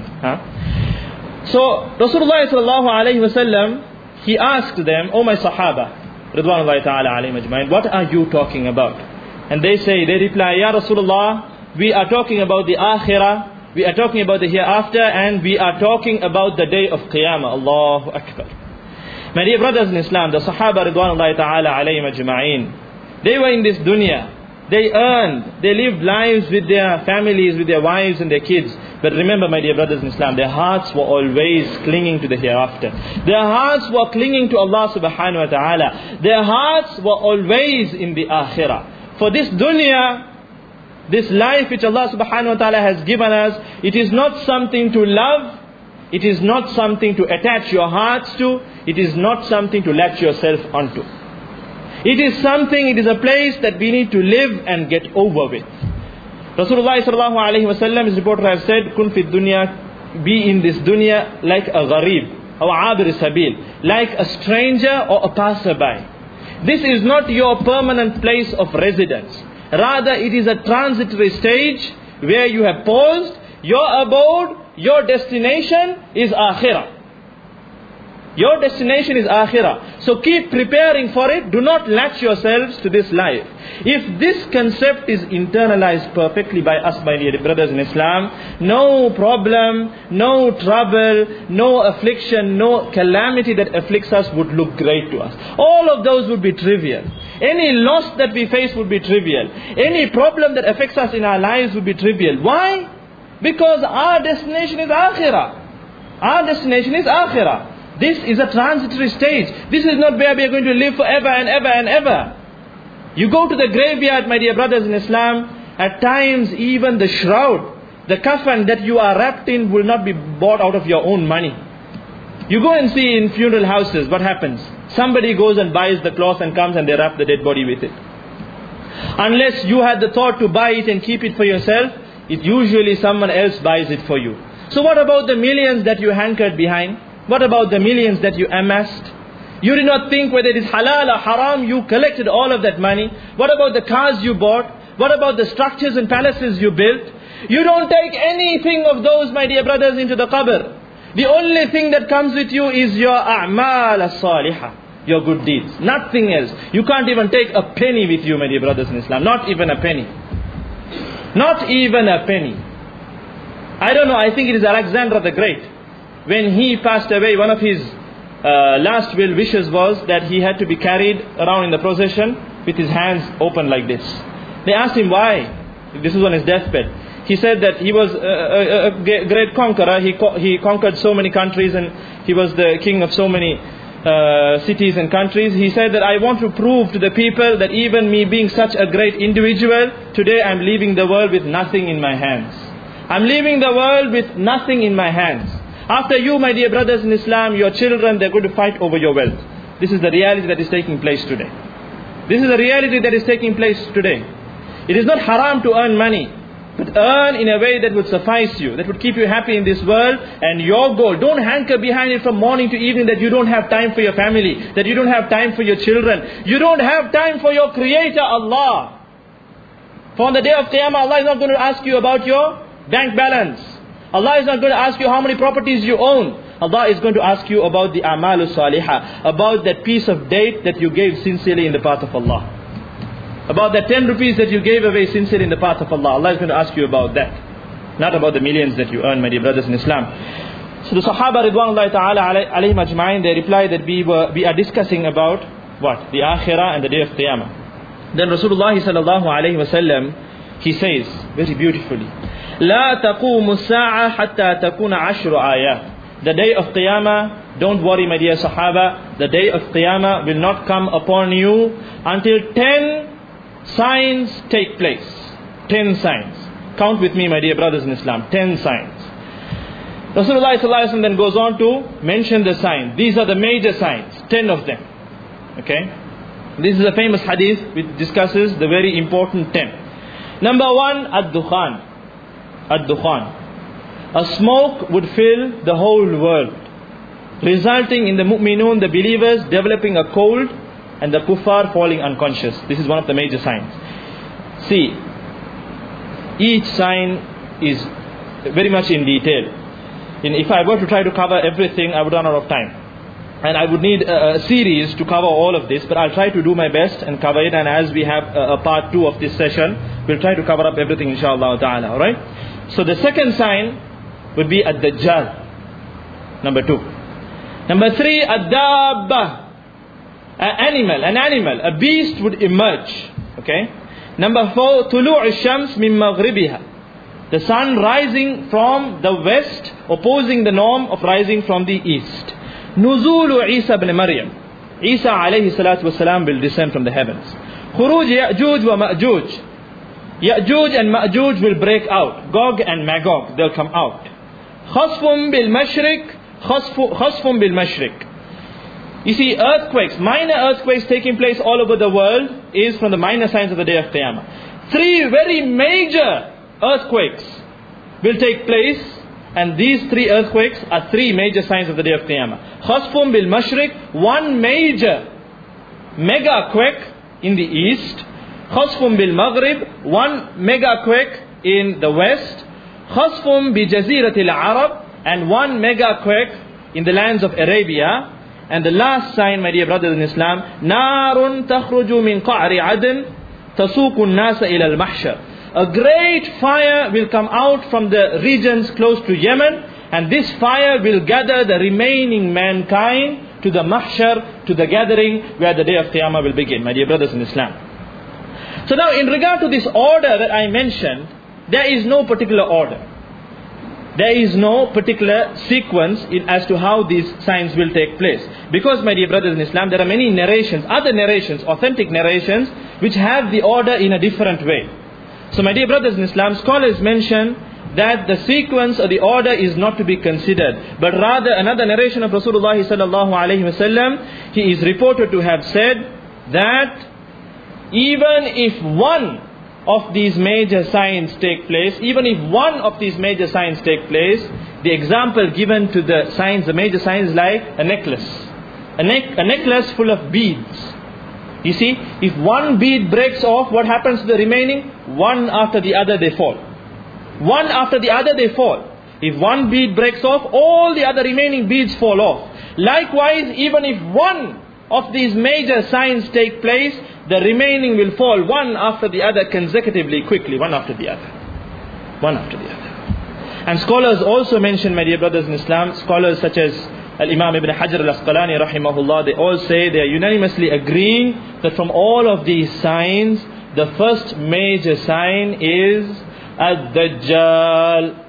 So Rasulullah sallallahu alayhi wasallam, he asked them, "Oh my Sahaba Ridwanullahi ta'ala alayhim ajma'in, what are you talking about?" And they reply, "Ya Rasulullah, we are talking about the akhirah, we are talking about the hereafter, and we are talking about the day of Qiyamah." Allahu Akbar. My dear brothers in Islam, the Sahaba Ridwanullahi ta'ala alayhim ajma'in, they were in this dunya. They earned, they lived lives with their families, with their wives and their kids. But remember, my dear brothers in Islam, their hearts were always clinging to the hereafter. Their hearts were clinging to Allah subhanahu wa ta'ala. Their hearts were always in the akhirah. For this dunya, this life which Allah subhanahu wa ta'ala has given us, it is not something to love. It is not something to attach your hearts to. It is not something to latch yourself onto. It is something, it is a place that we need to live and get over with. Rasulullah sallallahu alayhi wa sallam, his reporter has said, Kun fi dunya, be in this dunya like a gharib, or abir sabil, like a stranger or a passerby. This is not your permanent place of residence. Rather, it is a transitory stage where you have paused. Your abode, your destination is akhirah. Your destination is akhirah. So keep preparing for it. Do not latch yourselves to this life. If this concept is internalized perfectly by us, my dear brothers in Islam, no problem, no trouble, no affliction, no calamity that afflicts us would look great to us. All of those would be trivial. Any loss that we face would be trivial. Any problem that affects us in our lives would be trivial. Why? Because our destination is akhirah. Our destination is akhirah. This is a transitory stage. This is not where we are going to live forever and ever and ever. You go to the graveyard, my dear brothers in Islam, at times even the shroud, the kafan that you are wrapped in will not be bought out of your own money. You go and see in funeral houses, what happens? Somebody goes and buys the cloth and comes and they wrap the dead body with it. Unless you had the thought to buy it and keep it for yourself, it usually someone else buys it for you. So what about the millions that you hankered behind? What about the millions that you amassed? You did not think whether it is halal or haram. You collected all of that money. What about the cars you bought? What about the structures and palaces you built? You don't take anything of those, my dear brothers, into the qabr. The only thing that comes with you is your a'mal as-salihah, your good deeds. Nothing else. You can't even take a penny with you, my dear brothers in Islam. Not even a penny. Not even a penny. I don't know, I think it is Alexander the Great. When he passed away, one of his last will wishes was that he had to be carried around in the procession with his hands open like this. They asked him why. This was on his deathbed. He said that he was a great conqueror. He conquered so many countries and he was the king of so many cities and countries. He said that I want to prove to the people that even me being such a great individual, today I'm leaving the world with nothing in my hands. I'm leaving the world with nothing in my hands. After you, my dear brothers in Islam, your children, they're going to fight over your wealth. This is the reality that is taking place today. This is the reality that is taking place today. It is not haram to earn money, but earn in a way that would suffice you, that would keep you happy in this world and your goal. Don't hanker behind it from morning to evening that you don't have time for your family, that you don't have time for your children. You don't have time for your Creator, Allah. For on the day of Qiyamah, Allah is not going to ask you about your bank balance. Allah is not going to ask you how many properties you own. Allah is going to ask you about the a'malu salihah, about that piece of date that you gave sincerely in the path of Allah. About that 10 rupees that you gave away sincerely in the path of Allah. Allah is going to ask you about that. Not about the millions that you earn, my dear brothers in Islam. So the Sahaba Ridwanullahi ta'ala alayhim ajma'in, they replied that we are discussing about what? The Akhirah and the day of Qiyamah. Then Rasulullah sallallahu alayhi wa sallam, he says very beautifully, لا تقوم الساعة حتى تكون 10 آيات. The day of Qiyamah, don't worry my dear Sahaba, the day of Qiyamah will not come upon you until 10 signs take place. 10 signs. Count with me my dear brothers in Islam. 10 signs. Rasulullah sallallahu alaihi wasallam then goes on to mention the signs. These are the major signs. 10 of them. Okay. This is a famous hadith which discusses the very important 10. Number 1, ad-dukhan. Ad-dukhan. A smoke would fill the whole world, resulting in the mu'minun, the believers, developing a cold and the kuffar falling unconscious. This is one of the major signs. See, each sign is very much in detail. If I were to try to cover everything, I would run out of time. And I would need a series to cover all of this, but I'll try to do my best and cover it. And as we have a part 2 of this session, we'll try to cover up everything inshallah ta'ala. Alright? So the second sign would be ad-dajjal. Number 2. Number 3, ad-dabba. An animal, a beast would emerge. Okay? Number 4, tulu' ash-shams min maghribiha. The sun rising from the west, opposing the norm of rising from the east. Nuzulu Isa ibn Maryam. Isa alayhi salatu wasalam will descend from the heavens. Khuruj Ya'juj wa Ma'juj. Ya'juj and Ma'juj will break out. Gog and Magog, they'll come out. Khasfum bil mashriq. Khasfum bil mashriq. You see, earthquakes, minor earthquakes taking place all over the world is from the minor signs of the day of Qiyamah. 3 very major earthquakes will take place, and these 3 earthquakes are 3 major signs of the day of Qiyamah. Khasfun bil Mashriq, 1 major mega quake in the east. Khasfun bil Maghrib, 1 mega quake in the west. Khasfun bi Jaziratil Arab, and 1 mega quake in the lands of Arabia. And the last sign, my dear brothers in Islam, Narun takhruju min qa'ri adn tasukun nasa ila al-mahshar. A great fire will come out from the regions close to Yemen, and this fire will gather the remaining mankind to the mahshar, to the gathering where the day of Qiyamah will begin, my dear brothers in Islam. So now, in regard to this order that I mentioned, there is no particular order. There is no particular sequence as to how these signs will take place. Because, my dear brothers in Islam, there are many narrations, other narrations, authentic narrations, which have the order in a different way. So, my dear brothers in Islam, scholars mention that the sequence or the order is not to be considered, but rather another narration of Rasulullah sallallahu alaihi wasallam, he is reported to have said that even if one of these major signs take place, even if one of these major signs take place, the example given to the signs, the major signs, is like a necklace. A necklace full of beads. You see, if one bead breaks off, what happens to the remaining? One after the other they fall. One after the other they fall. If one bead breaks off, all the other remaining beads fall off. Likewise, even if one of these major signs take place, the remaining will fall one after the other consecutively, quickly, one after the other. One after the other. And scholars also mention, my dear brothers in Islam, scholars such as Al-Imam Ibn Hajar Al-Asqalani rahimahullah, they all say, they are unanimously agreeing that from all of these signs, the first major sign is Ad-Dajjal.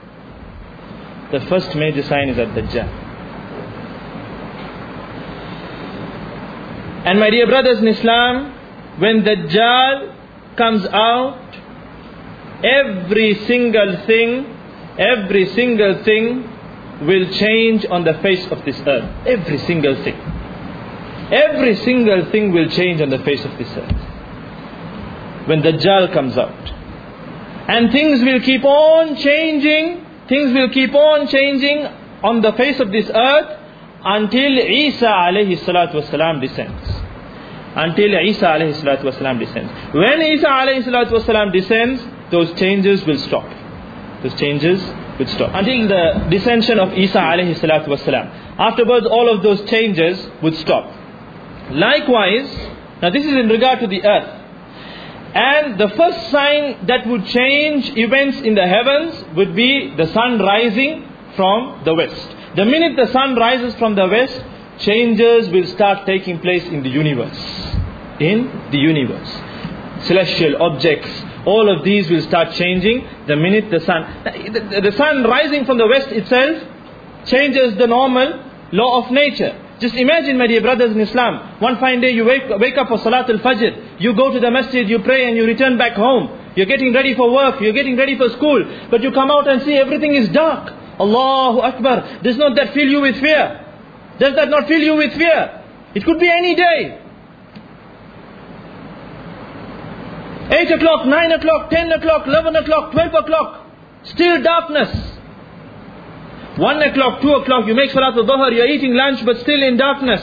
The first major sign is Ad-Dajjal. And my dear brothers in Islam, when Dajjal comes out, every single thing will change on the face of this earth. Every single thing. Every single thing will change on the face of this earth when Dajjal comes out. And things will keep on changing. Things will keep on changing on the face of this earth until Isa alayhi salatu wasalam descends. Until Isa alayhi salatu wasalam descends. When Isa alayhi salatu wasalam descends, those changes will stop. Those changes will stop. Until the descension of Isa alayhi salatu wasalam. Afterwards, all of those changes would stop. Likewise, now this is in regard to the earth. And the first sign that would change events in the heavens would be the sun rising from the west. The minute the sun rises from the west, changes will start taking place in the universe. In the universe. Celestial objects, all of these will start changing the minute the sun rising from the west itself changes the normal law of nature. Just imagine, my dear brothers in Islam, one fine day you wake up for Salatul Fajr, you go to the masjid, you pray and you return back home. You're getting ready for work, you're getting ready for school, but you come out and see everything is dark. Allahu Akbar. Does not that fill you with fear? Does that not fill you with fear? It could be any day. 8 o'clock, 9 o'clock, 10 o'clock, 11 o'clock, 12 o'clock. Still darkness. 1 o'clock, 2 o'clock, you make Salatul Dhuhr, you're eating lunch but still in darkness.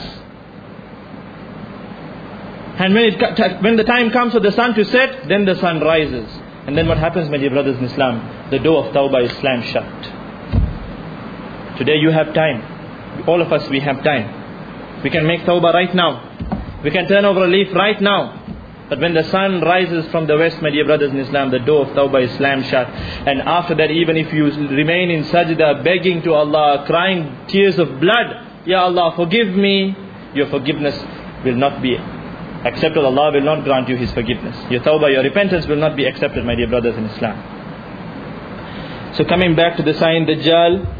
And when the time comes for the sun to set, then the sun rises. And then what happens, my dear brothers in Islam? The door of Tawbah is slammed shut. Today you have time. All of us, we have time. We can make Tawbah right now. We can turn over a leaf right now. But when the sun rises from the west, my dear brothers in Islam, the door of Tawbah is slammed shut. And after that, even if you remain in sajda, begging to Allah, crying tears of blood, Ya Allah, forgive me, your forgiveness will not be accepted. Allah will not grant you His forgiveness. Your Tawbah, your repentance will not be accepted, my dear brothers in Islam. So coming back to the sign Dajjal.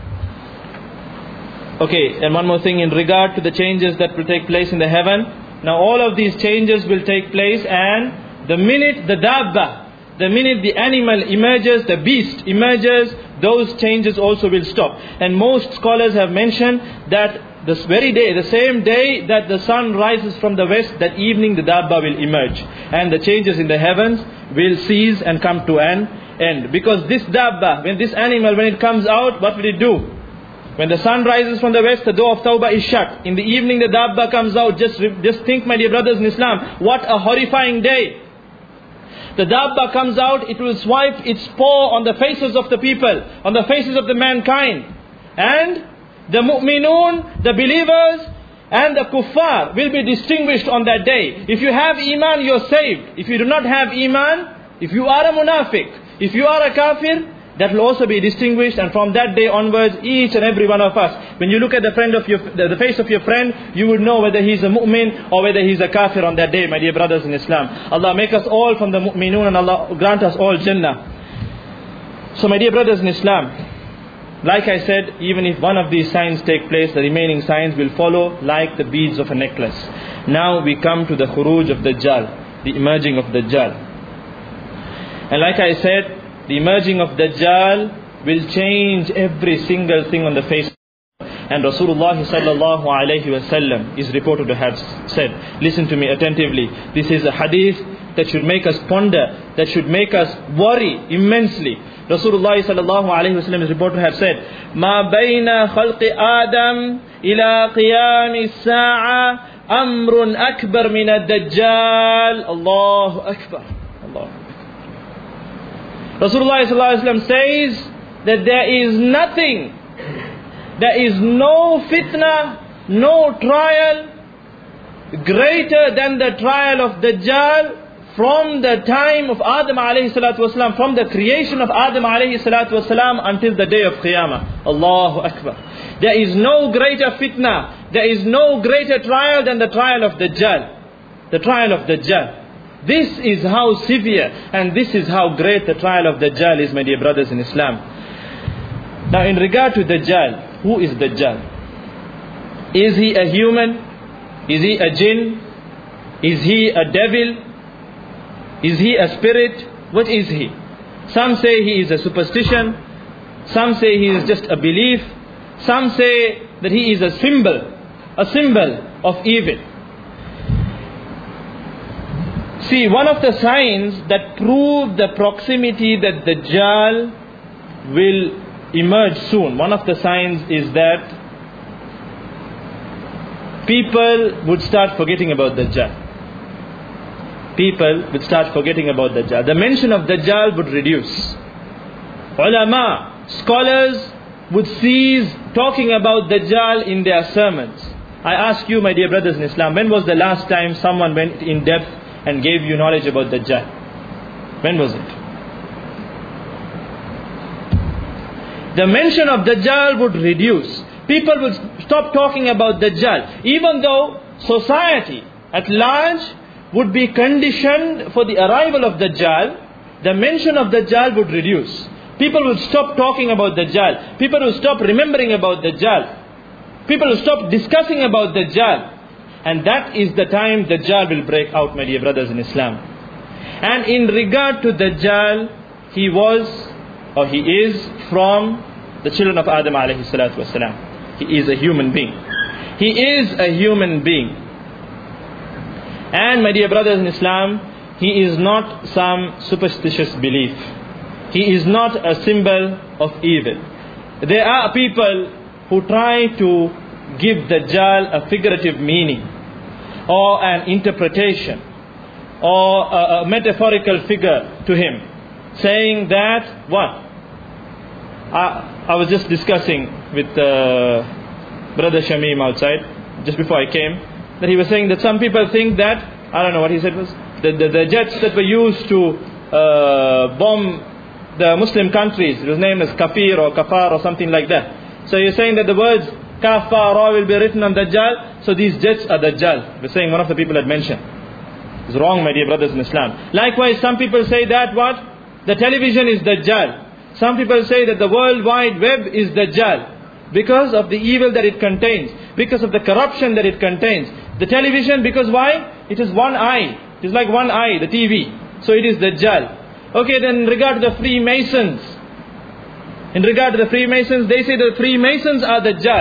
Okay, and one more thing in regard to the changes that will take place in the heaven. Now all of these changes will take place, and the minute the dabba, the minute the animal emerges, the beast emerges, those changes also will stop. And most scholars have mentioned that this very day, the same day that the sun rises from the west, that evening the Dabba will emerge. And the changes in the heavens will cease and come to an end. Because this Dabba, when this animal, when it comes out, what will it do? When the sun rises from the west, the door of Tawbah is shut. In the evening the Dabba comes out. Just think, my dear brothers in Islam, what a horrifying day. The Dabba comes out, it will swipe its paw on the faces of the people, on the faces of the mankind. And the mu'minun, the believers, and the kuffar will be distinguished on that day. If you have iman, you are saved. If you do not have iman, if you are a munafiq, if you are a kafir, that will also be distinguished. And from that day onwards, each and every one of us, when you look at the face of your friend, you would know whether he is a mu'min or whether he is a kafir on that day, my dear brothers in Islam. Allah make us all from the mu'minun, and Allah grant us all Jannah. So my dear brothers in Islam, like I said, even if one of these signs take place, the remaining signs will follow like the beads of a necklace. Now we come to the khuruj of Dajjal, the emerging of Dajjal. And like I said, the emerging of Dajjal will change every single thing on the face. And Rasulullah sallallahu alayhi wasallam is reported to have said, listen to me attentively, this is a hadith that should make us ponder, that should make us worry immensely. Rasulullah sallallahu alayhi wasallam is reported to have said, Ma bayna khalqi Adam ila qiyam as-sa'a amrun akbar min ad-Dajjal. Allahu Akbar. Allahu Akbar. Rasulullah sallallahu alayhi wasallam says that there is nothing, there is no fitna, no trial greater than the trial of Dajjal from the time of Adam alayhi salatu wasalam, from the creation of Adam alayhi salatu wasalam until the day of Qiyamah. Allahu Akbar. There is no greater fitna, there is no greater trial than the trial of Dajjal. The trial of Dajjal. This is how severe and this is how great the trial of Dajjal is, my dear brothers in Islam. Now in regard to Dajjal, who is Dajjal? Is he a human? Is he a jinn? Is he a devil? Is he a spirit? What is he? Some say he is a superstition. Some say he is just a belief. Some say that he is a symbol of evil. See, one of the signs that prove the proximity that Dajjal will emerge soon, one of the signs is that people would start forgetting about Dajjal. People would start forgetting about Dajjal. The mention of Dajjal would reduce. Ulama, scholars would cease talking about Dajjal in their sermons. I ask you, my dear brothers in Islam, when was the last time someone went in depth and gave you knowledge about Dajjal? When was it? The mention of Dajjal would reduce. People would stop talking about Dajjal. Even though society at large would be conditioned for the arrival of Dajjal, the mention of Dajjal would reduce. People would stop talking about Dajjal. People would stop remembering about Dajjal. People would stop discussing about Dajjal. And that is the time Dajjal will break out, my dear brothers in Islam. And in regard to Dajjal, he was, or he is, from the children of Adam alayhi salatu wasalam. He is a human being. He is a human being. And my dear brothers in Islam, he is not some superstitious belief. He is not a symbol of evil. There are people who try to give Dajjal a figurative meaning, or an interpretation, or a metaphorical figure to him, saying that, what? I was just discussing with Brother Shamim outside, just before I came, that he was saying that some people think that, I don't know what he said was, the jets that were used to bomb the Muslim countries, it was named as Kafir or Kafar or something like that. So you're saying that the words Kafara will be written on Dajjal, so these jets are Dajjal. We're saying one of the people had mentioned. It's wrong, my dear brothers in Islam. Likewise, some people say that what? The television is Dajjal. Some people say that the World Wide Web is Dajjal, because of the evil that it contains, because of the corruption that it contains. The television, because why? It is one eye. It is like one eye, the TV. So it is Dajjal. Okay, then in regard to the Freemasons, they say the Freemasons are Dajjal.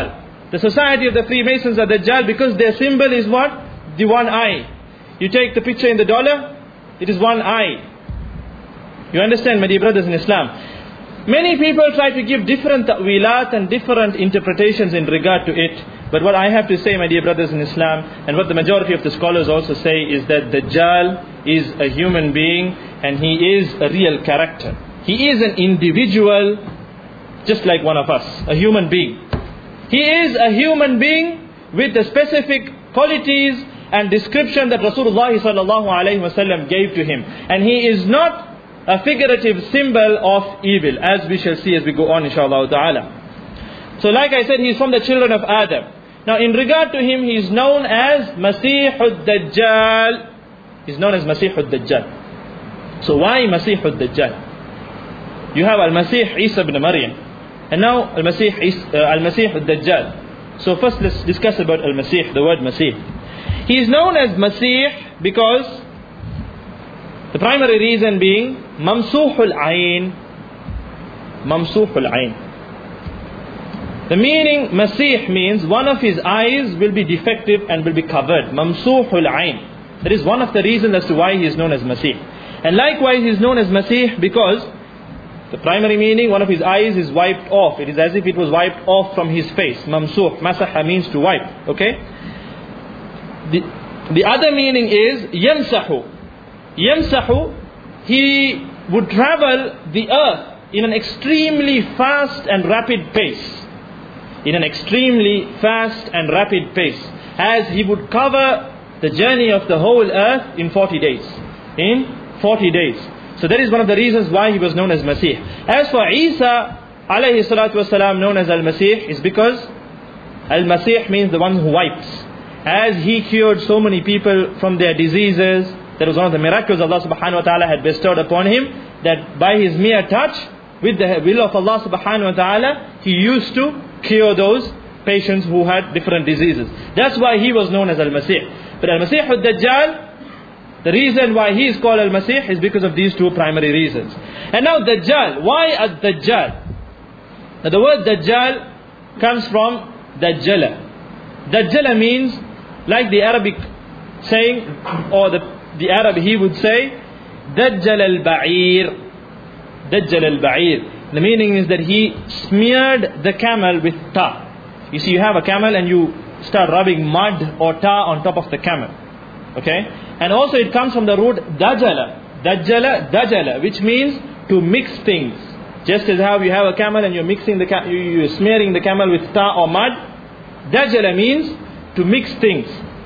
The Society of the Freemasons are Dajjal because their symbol is what? The one eye. You take the picture in the dollar, it is one eye. You understand, my dear brothers in Islam? Many people try to give different ta'wilat and different interpretations in regard to it. But what I have to say, my dear brothers in Islam, and what the majority of the scholars also say, is that Dajjal is a human being and he is a real character. He is an individual just like one of us, a human being. He is a human being with the specific qualities and description that Rasulullah sallallahu alaihi wasallam gave to him. And he is not a figurative symbol of evil, as we shall see as we go on, inshallah ta'ala. So like I said, he is from the children of Adam. Now in regard to him, he is known as Masihud Dajjal. He is known as Masihud Dajjal. So why Masihud Dajjal? You have Al-Masih Isa ibn Maryam, and now Al-Masih Dajjal. So first let's discuss about Al-Masih, the word Masih. He is known as Masih because the primary reason being Mamsuhul Ayn. Mamsuhul Ayn. The meaning Masih means one of his eyes will be defective and will be covered. Mamsuhul Ayn. That is one of the reasons as to why he is known as Masih. And likewise he is known as Masih because the primary meaning, one of his eyes is wiped off. It is as if it was wiped off from his face. Mamsuh. Masaha means to wipe. Okay? The other meaning is Yamsahu. Yamsahu, he would travel the earth in an extremely fast and rapid pace. In an extremely fast and rapid pace. As he would cover the journey of the whole earth in 40 days. In 40 days. So that is one of the reasons why he was known as Masih. As for Isa alayhi salatu wasalam, known as Al-Masih, is because Al-Masih means the one who wipes. As he cured so many people from their diseases, that was one of the miracles Allah subhanahu wa ta'ala had bestowed upon him, that by his mere touch, with the will of Allah subhanahu wa ta'ala, he used to cure those patients who had different diseases. That's why he was known as Al-Masih. But Al-Masih al-Dajjal, the reason why he is called Al-Masih is because of these two primary reasons. And now Dajjal. Why Ad-Dajjal? Now the word Dajjal comes from Dajjala. Dajjala means, like the Arabic saying, or the Arab, he would say, Dajjal al-Ba'ir. Dajjal al-Ba'ir. The meaning is that he smeared the camel with tar. You see, you have a camel and you start rubbing mud or tar on top of the camel. Okay? And also it comes from the root Dajjala. Dajjala, which means to mix things. Just as how you have a camel and you're mixing you're smearing the camel with tar or mud. Dajjala means to mix things.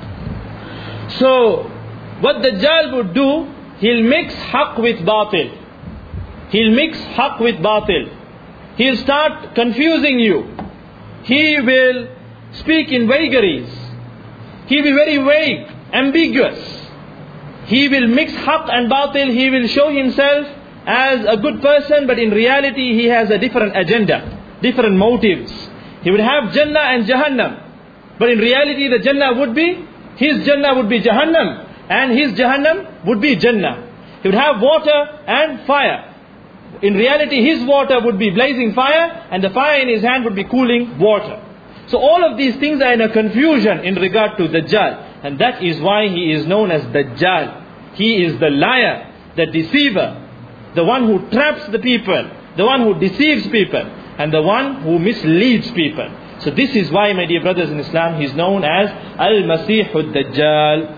So, what Dajjal would do, he'll mix haqq with batil. He'll mix haqq with batil. He'll start confusing you. He will speak in vagaries. He will be very vague, ambiguous. He will mix haqq and batil. He will show himself as a good person, but in reality he has a different agenda, different motives. He would have Jannah and Jahannam, but in reality the Jannah would be, his Jannah would be Jahannam, and his Jahannam would be Jannah. He would have water and fire. In reality his water would be blazing fire, and the fire in his hand would be cooling water. So all of these things are in a confusion in regard to Dajjal. And that is why he is known as Dajjal. He is the liar, the deceiver, the one who traps the people, the one who deceives people, and the one who misleads people. So this is why, my dear brothers in Islam, he is known as Al-Masih al-Dajjal.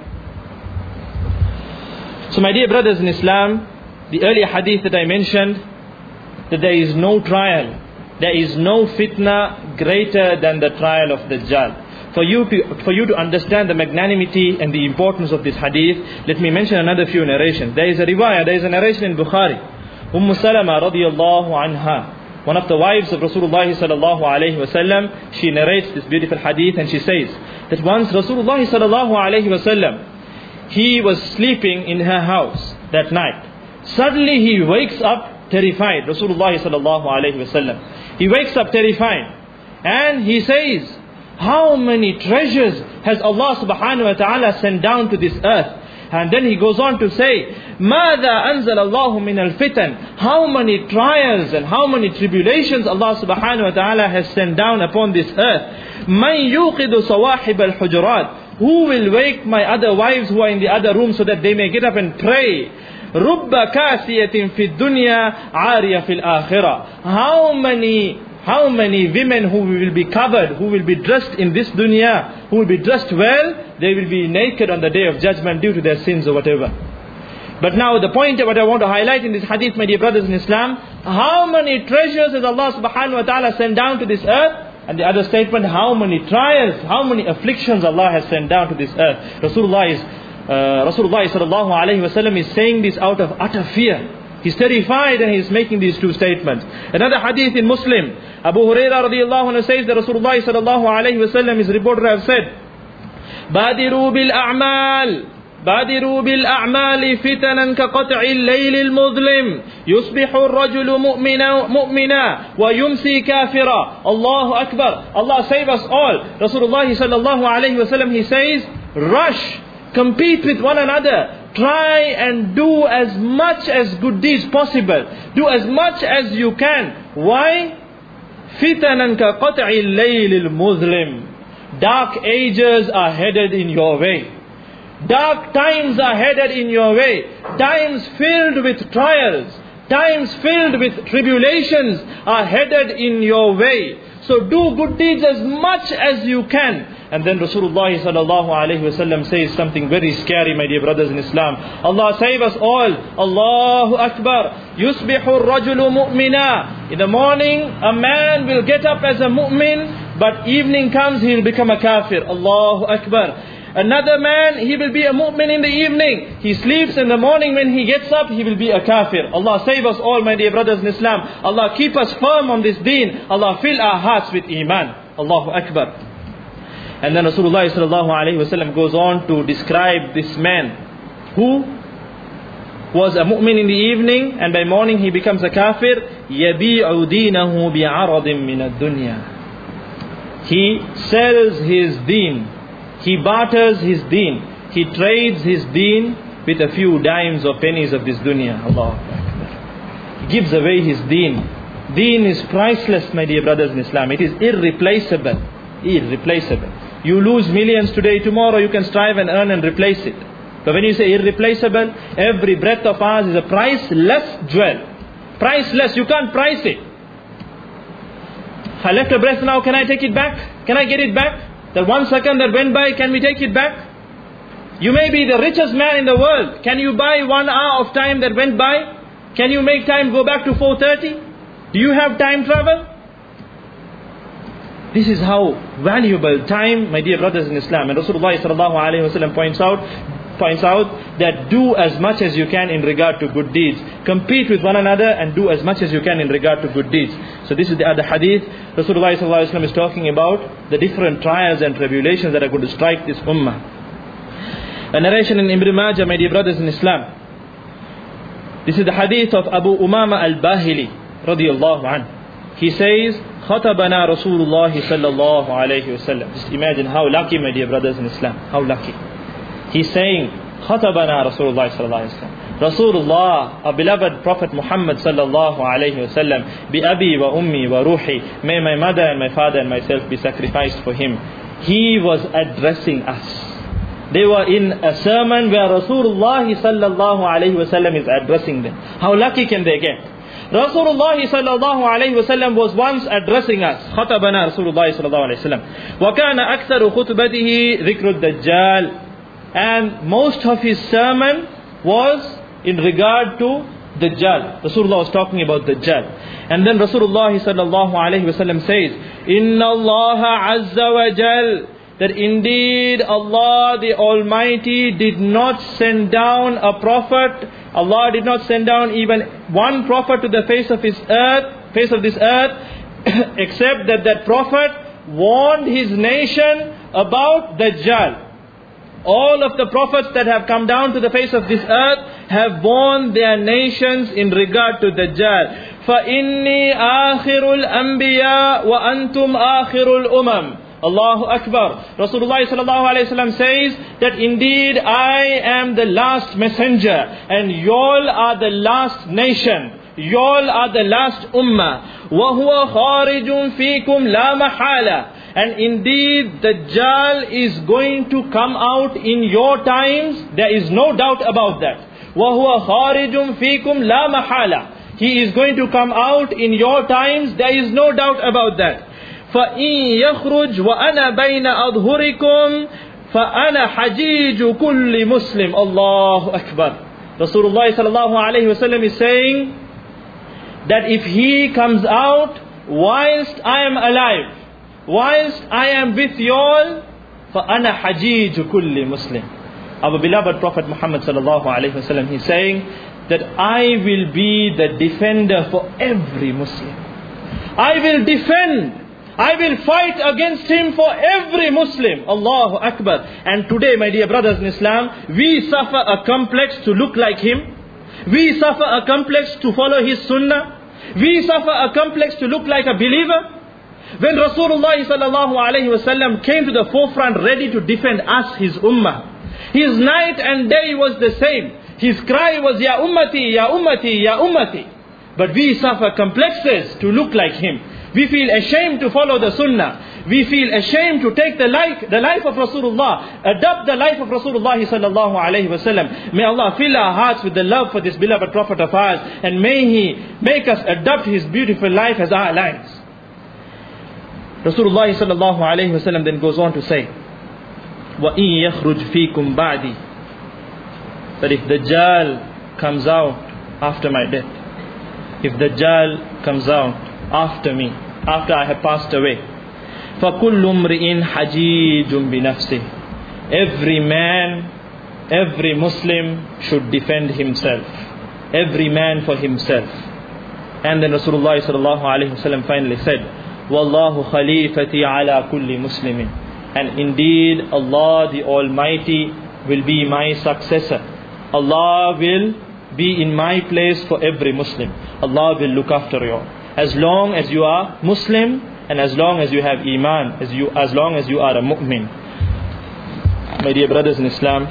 So my dear brothers in Islam, the earlier hadith that I mentioned, that there is no trial, there is no fitna greater than the trial of Dajjal. For you to understand the magnanimity and the importance of this hadith, let me mention another few narrations. There is a riwayah, there is a narration in Bukhari. Salama radiyallahu anha, one of the wives of Rasulullah sallallahu alayhi wasallam, she narrates this beautiful hadith and she says that once Rasulullah sallallahu alayhi wasallam, he was sleeping in her house that night. Suddenly he wakes up terrified. Rasulullah sallallahu alayhi wasallam, he wakes up terrified and he says, how many treasures has Allah subhanahu wa ta'ala sent down to this earth? And then he goes on to say, مَاذَا أَنزَلَ اللَّهُ مِنَ الْفِتَنِ, how many trials and how many tribulations Allah subhanahu wa ta'ala has sent down upon this earth. مَنْ يُوقِدُ صَوَاحِبَ الْحُجُرَاتِ, who will wake my other wives who are in the other room so that they may get up and pray. رُبَّ كَاسِيَةٍ فِي الدُّنْيَا عَارِيَ فِي الْآخِرَةِ, how many women who will be covered, who will be dressed in this dunya, who will be dressed well, they will be naked on the day of judgment due to their sins or whatever. But now the point what I want to highlight in this hadith, my dear brothers in Islam, how many treasures has Allah subhanahu wa ta'ala sent down to this earth? And the other statement, how many trials, how many afflictions Allah has sent down to this earth. Rasulullah sallallahu alayhi wa sallam is saying this out of utter fear. He's terrified and he's making these two statements. Another hadith in Muslim, Abu Hurairah radiyallahu anhu says that Rasulullah sallallahu alayhi wa sallam is reported to have said, بادروا بالأعمال فتنا كقطع الليل المظلم يصبح الرجل مؤمنا ويمسي كافرا. Allahu Akbar. Allah save us all. Rasulullah sallallahu alayhi wa sallam, he says, rush, compete with one another. Try and do as much as good deeds possible. Do as much as you can. Why? فِتَنًا كَقَطْعِ اللَّيْلِ الْمُظْلِمِ, dark ages are headed in your way. Dark times are headed in your way. Times filled with trials, times filled with tribulations are headed in your way. So do good deeds as much as you can. And then Rasulullah sallallahu alayhi wa sallam says something very scary, my dear brothers in Islam. Allah save us all. Allahu Akbar. Yusbihu ar-rajulu mu'mina. In the morning, a man will get up as a mu'min, but evening comes, he will become a kafir. Allahu Akbar. Another man, he will be a mu'min in the evening. He sleeps in the morning, when he gets up, he will be a kafir. Allah save us all, my dear brothers in Islam. Allah keep us firm on this deen. Allah fill our hearts with iman. Allahu Akbar. And then Rasulullah sallallahu alayhi wa sallam goes on to describe this man who was a mu'min in the evening and by morning he becomes a kafir. يَبِيعُ دِينَهُ بِعَرَضٍ مِنَ الدُّنْيَا. He sells his deen. He barters his deen. He trades his deen with a few dimes or pennies of this dunya. Allah Akbar. He gives away his deen. Deen is priceless, my dear brothers in Islam. It is irreplaceable. Irreplaceable. You lose millions today, tomorrow you can strive and earn and replace it. But when you say irreplaceable, every breath of ours is a priceless jewel. Priceless, you can't price it. I left a breath now, can I take it back? Can I get it back? That 1 second that went by, can we take it back? You may be the richest man in the world. Can you buy 1 hour of time that went by? Can you make time go back to 4:30? Do you have time travel? This is how valuable time, my dear brothers in Islam. And Rasulullah sallallahu alayhi wa sallam points out that do as much as you can in regard to good deeds. Compete with one another and do as much as you can in regard to good deeds. So this is the other hadith. Rasulullah sallallahu alayhi wa sallam is talking about the different trials and tribulations that are going to strike this ummah. A narration in Ibn Majah, my dear brothers in Islam. This is the hadith of Abu Umama al-Bahili radiyallahu anhu. He says, خطبنا رسول الله صلى الله عليه وسلم. Just imagine how lucky, my dear brothers in Islam. How lucky. He's saying, خطبنا رسول الله صلى الله عليه وسلم. Rasulullah, our beloved Prophet Muhammad sallallahu alayhi wa sallam, bi abi wa ummi wa ruhi, may my mother and my father and myself be sacrificed for him. He was addressing us. They were in a sermon where Rasulullah sallallahu alayhi wa sallam is addressing them. How lucky can they get? Rasulullah sallallahu alayhi wa sallam was once addressing us. خطبنا Rasulullah sallallahu alayhi wa sallam. وَكَانَ أَكْثَرُ خُطْبَتِهِ ذِكْرُ الدَّجَّالِ. And most of his sermon was in regard to Dajjal. Rasulullah was talking about Dajjal. And then Rasulullah sallallahu alayhi wa sallam says, إِنَّ اللَّهَ عَزَّ وَجَلَّ. That indeed Allah the Almighty did not send down a prophet. Allah did not send down even one prophet to the face of this earth, except that prophet warned his nation about Dajjal. All of the prophets that have come down to the face of this earth have warned their nations in regard to Dajjal. فَإِنِّي آخِرُ الْأَنْبِيَاءِ وَأَنْتُمْ آخِرُ الْأُمَمِ. Allahu Akbar. Rasulullah sallallahu alayhi wasallam says that indeed I am the last messenger and y'all are the last nation. Y'all are the last ummah. وَهُوَ خَارِجٌ فِيكُمْ لَا مَحَالَةً. And indeed Dajjal is going to come out in your times. There is no doubt about that. وَهُوَ خَارِجٌ فِيكُمْ لَا مَحَالَةً. He is going to come out in your times. There is no doubt about that. فَإِن يَخْرُجْ وَأَنَا بَيْنَ أَظْهُرِكُمْ فَأَنَا حَجِيجُ كُلِّ مُسْلِمٍ. Allahu Akbar. Rasulullah sallallahu alayhi wasallam is saying that if he comes out whilst I am alive, whilst I am with you all, فَأَنَا حَجِيجُ كُلِّ مُسْلِمٍ. Our beloved Prophet Muhammad sallallahu alayhi wasallam, he's saying that I will be the defender for every Muslim. I will defend, I will fight against him for every Muslim. Allahu Akbar. And today, my dear brothers in Islam, we suffer a complex to look like him. We suffer a complex to follow his sunnah. We suffer a complex to look like a believer. When Rasulullah sallallahu alayhi wasallam came to the forefront ready to defend us, his ummah, his night and day was the same. His cry was, Ya ummati, Ya ummati, Ya ummati. But we suffer complexes to look like him. We feel ashamed to follow the sunnah. We feel ashamed to take the life of Rasulullah, adopt the life of Rasulullah sallallahu alayhi wasallam. May Allah fill our hearts with the love for this beloved Prophet of ours, and may He make us adopt his beautiful life as our lives. Rasulullah sallallahu alayhi wasallam then goes on to say, وَإِن يَخْرُجْ فِيكُمْ بَعْدِي. That if Dajjal comes out after my death, if Dajjal comes out after me, after I have passed away, فَكُلُّ امْرِئٍ حَجِيجٌ بِنَفْسِهِ. Every man, every Muslim should defend himself. Every man for himself. And then Rasulullah sallallahu alayhi wasallam finally said, وَاللَّهُ خَلِيفَتِي عَلَى كُلِّ مُسْلِمٍ. And indeed Allah the Almighty will be my successor. Allah will be in my place for every Muslim. Allah will look after you. As long as you are Muslim and as long as you have Iman, as long as you are a mu'min. My dear brothers in Islam,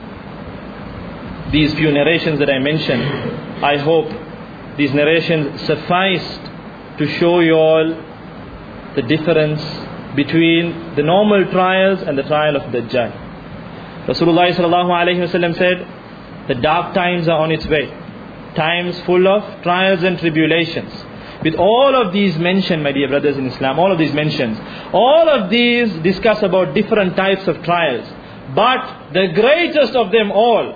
these few narrations that I mentioned, I hope these narrations sufficed to show you all the difference between the normal trials and the trial of Dajjal. Rasulullah sallallahu alayhi wasallam said, the dark times are on its way. Times full of trials and tribulations. With all of these mentioned, my dear brothers in Islam, all of these mentions, all of these discuss about different types of trials. But the greatest of them all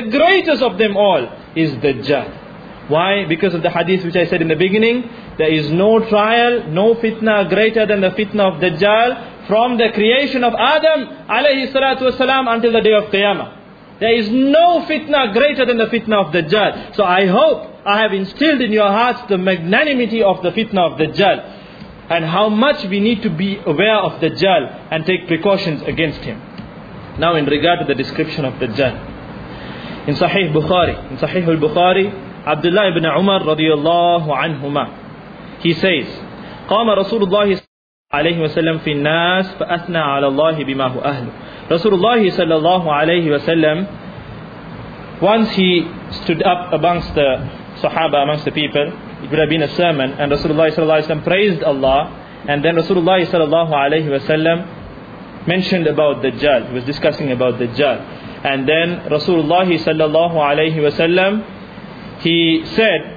is Dajjal. Why? Because of the hadith which I said in the beginning, there is no trial, no fitna greater than the fitna of Dajjal from the creation of Adam alayhi salatu wasalam until the day of Qiyamah. There is no fitna greater than the fitna of Dajjal. So I hope I have instilled in your hearts the magnanimity of the fitna of Dajjal and how much we need to be aware of Dajjal and take precautions against him. Now in regard to the description of Dajjal, in Sahih al-Bukhari, Abdullah ibn Umar radiyallahu anhuma, he says, قام رسول الله عليه وسلم في الناس فأثنى على الله بما هو أهله. Rasulullah sallallahu alayhi wasallam, once he stood up amongst the Sahaba, amongst the people, it would have been a sermon, and Rasulullah sallallahu alayhi wasallam praised Allah, and then Rasulullah sallallahu alayhi wasallam mentioned about Dajjal. He was discussing about Dajjal, and then Rasulullah sallallahu alayhi wasallam, he said,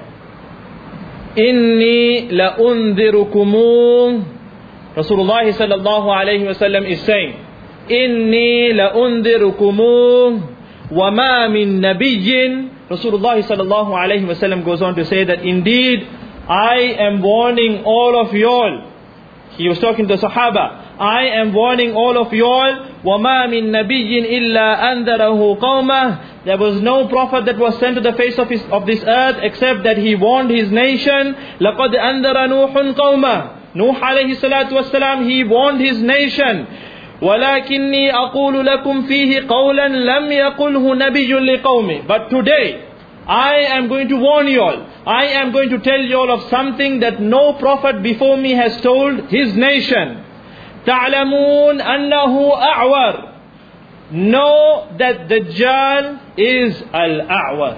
Inni la undhirukumu. Rasulullah sallallahu alayhi wasallam is saying, Inni la undhirukumu wa ma min nabiyyin. Rasulullah sallallahu alayhi wasallam goes on to say that indeed I am warning all of y'all. He was talking to the Sahaba. I am warning all of y'all. وَمَا مِن نَبِيٍّ إِلَّا أَنذَرَهُ قَوْمَهُ. There was no prophet that was sent to the face of this earth except that he warned his nation. لَقَدْ أَنذَرَ نُوحٌ قَوْمَهُ. Nuh alayhi salatu wasalam, he warned his nation. وَلَكِنِّي أَقُولُ لَكُمْ فِيهِ قَوْلًا لَمْ يَقُلْهُ نَبِيٌّ لِقَوْمِ. But today, I am going to warn you all. I am going to tell you all of something that no prophet before me has told his nation. تعلمون أنه أعور. Know that Dajjal is Al-A'war.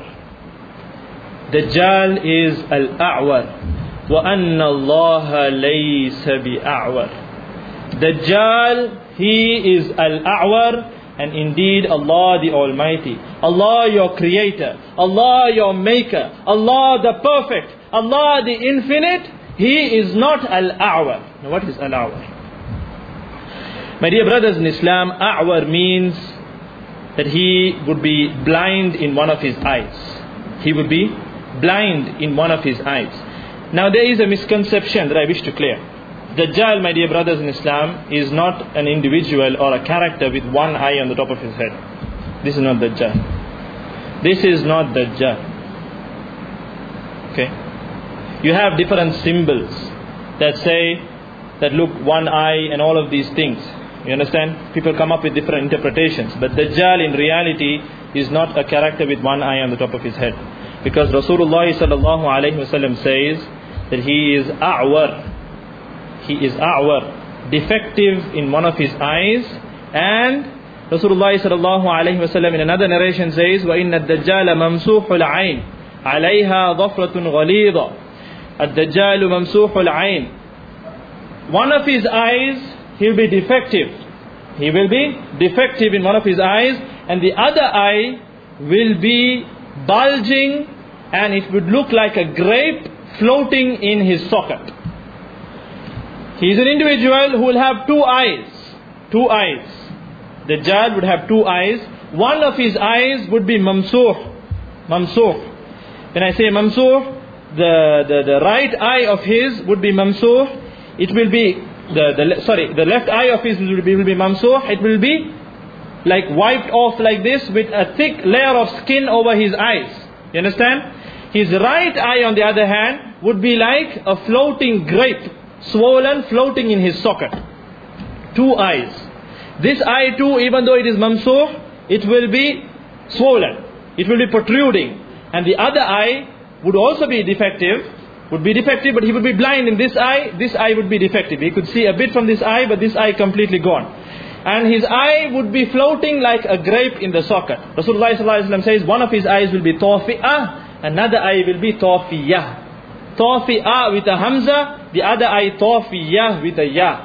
Dajjal is Al-A'war. وَأَنَّ اللَّهَ لَيْسَ بِأَعْوَرٍ. Dajjal, he is Al-A'war, and indeed Allah the Almighty, Allah your Creator, Allah your Maker, Allah the Perfect, Allah the Infinite, He is not Al-A'war. Now what is Al-A'war? My dear brothers in Islam, A'war means that he would be blind in one of his eyes. He would be blind in one of his eyes. Now there is a misconception that I wish to clear. Dajjal, my dear brothers in Islam, is not an individual or a character with one eye on the top of his head. This is not Dajjal. This is not Dajjal. Okay? You have different symbols that say that look, one eye and all of these things. You understand? People come up with different interpretations. But Dajjal in reality is not a character with one eye on the top of his head. Because Rasulullah sallallahu alayhi wasallam says that he is A'war. He is A'war, defective in one of his eyes. And Rasulullah sallallahu alayhi wasallam in another narration says, وَإِنَّ الدَّجَّالَ مَمْسُوحُ الْعَيْنِ عَلَيْهَا ضَفْرَةٌ غَلِيظَةٌ. الدَّجَّالُ مَمْسُوحُ الْعَيْنِ. One of his eyes, he will be defective. He will be defective in one of his eyes, and the other eye will be bulging, and it would look like a grape floating in his socket. He is an individual who will have two eyes. Two eyes. Dajjal would have two eyes. One of his eyes would be mamsuh. Mamsuh. When I say mamsuh, the right eye of his would be mamsuh. It will be the left eye of his will be mamsuh. It will be like wiped off like this with a thick layer of skin over his eyes. You understand? His right eye, on the other hand, would be like a floating grape, swollen, floating in his socket. Two eyes. This eye too, even though it is mamsuh, it will be swollen. It will be protruding. And the other eye would also be defective. Would be defective, but he would be blind in this eye. This eye would be defective. He could see a bit from this eye, but this eye completely gone. And his eye would be floating like a grape in the socket. Rasulullah ﷺ says one of his eyes will be tafi'ah, another eye will be tafiyah. Tafi'ah with a hamza, the other eye tafiyah with a ya.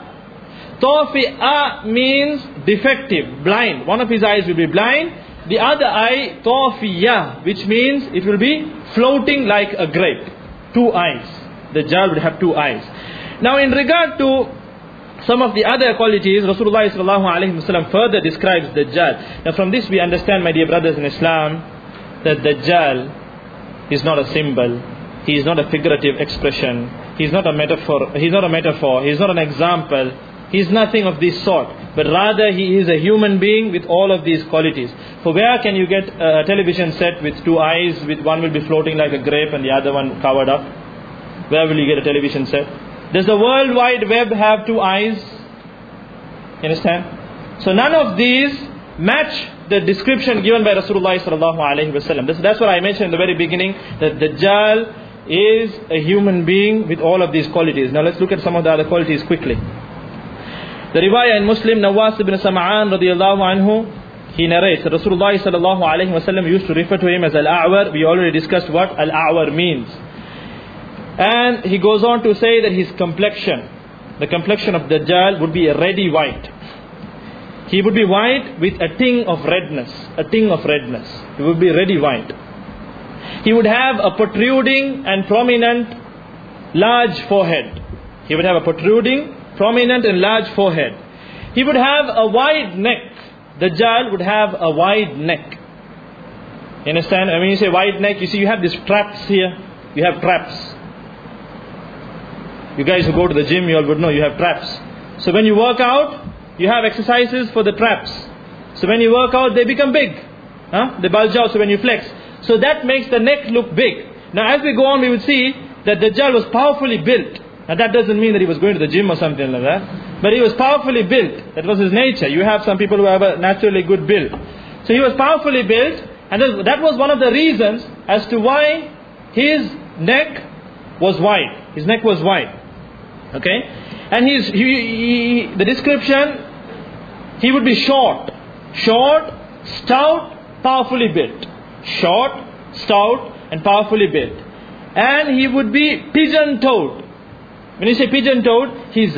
Tafi'ah means defective, blind. One of his eyes will be blind. The other eye tafiyah, which means it will be floating like a grape. Two eyes. Dajjal would have two eyes. Now in regard to some of the other qualities, Rasulullah ﷺ further describes Dajjal. Now from this we understand, my dear brothers in Islam, that Dajjal is not a symbol. He is not a figurative expression. He is not a metaphor. He is not an example. He is nothing of this sort. But rather he is a human being with all of these qualities. For where can you get a television set with two eyes, with one will be floating like a grape and the other one covered up? Where will you get a television set? Does the World Wide Web have two eyes? You understand? So none of these match the description given by Rasulullah sallallahu alaihi wasallam. That's what I mentioned in the very beginning, that Dajjal is a human being with all of these qualities. Now let's look at some of the other qualities quickly. The riwayah in Muslim, Nawas ibn Sam'an radiyallahu anhu, he narrates that Rasulullah sallallahu alaihi wasallam used to refer to him as Al-A'war. We already discussed what Al-A'war means. And he goes on to say that his complexion, the complexion of Dajjal, would be a reddy white. He would be white with a ting of redness. A ting of redness. He would be reddy white. He would have a protruding and prominent large forehead. He would have a protruding, prominent and large forehead. He would have a wide neck. Dajjal would have a wide neck. You understand? I mean, you say wide neck, you see you have these traps here. You have traps. You guys who go to the gym, you all would know you have traps. So when you work out, you have exercises for the traps. So when you work out, they become big. They bulge out, so when you flex. So that makes the neck look big. Now as we go on, we would see that Dajjal was powerfully built. Now that doesn't mean that he was going to the gym or something like that. But he was powerfully built. That was his nature. You have some people who have a naturally good build. So he was powerfully built. And that was one of the reasons as to why his neck was wide. His neck was wide. Okay? And the description, he would be short, stout, powerfully built. Short, stout, and powerfully built. And he would be pigeon-toed. When you say pigeon-toed,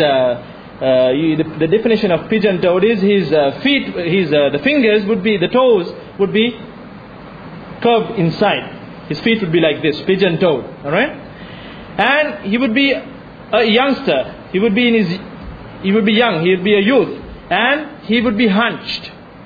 the definition of pigeon-toed is his feet, the fingers would be, the toes would be curved inside. His feet would be like this, pigeon-toed. Alright? And he would be a youngster. He would be young. He would be a youth. And he would be hunched.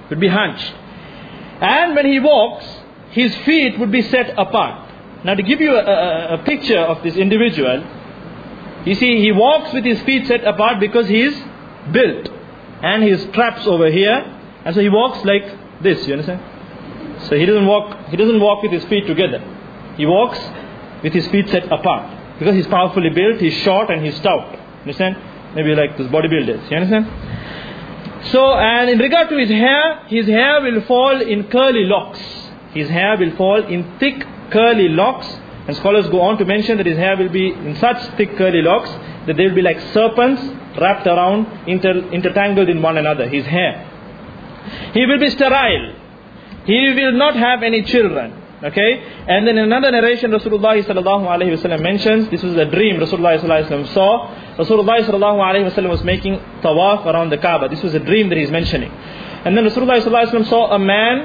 And when he walks, his feet would be set apart. Now to give you a picture of this individual, you see, he walks with his feet set apart because he is built. And his straps over here. And so he walks like this, you understand? So he doesn't walk with his feet together. He walks with his feet set apart. Because he's powerfully built, he's short and he's stout. Understand? Maybe like those bodybuilders. You understand? So, and in regard to his hair will fall in curly locks. His hair will fall in thick curly locks. And scholars go on to mention that his hair will be in such thick curly locks that they will be like serpents wrapped around, intertangled in one another. His hair. He will be sterile. He will not have any children. Okay? And then in another narration, Rasulullah sallallahu alaihi wasallam mentions, this was a dream Rasulullah sallallahu alaihi wasallam saw. Rasulullah sallallahu alaihi wasallam was making tawaf around the Kaaba. This was a dream that he's mentioning. And then Rasulullah sallallahu alaihi wasallam saw a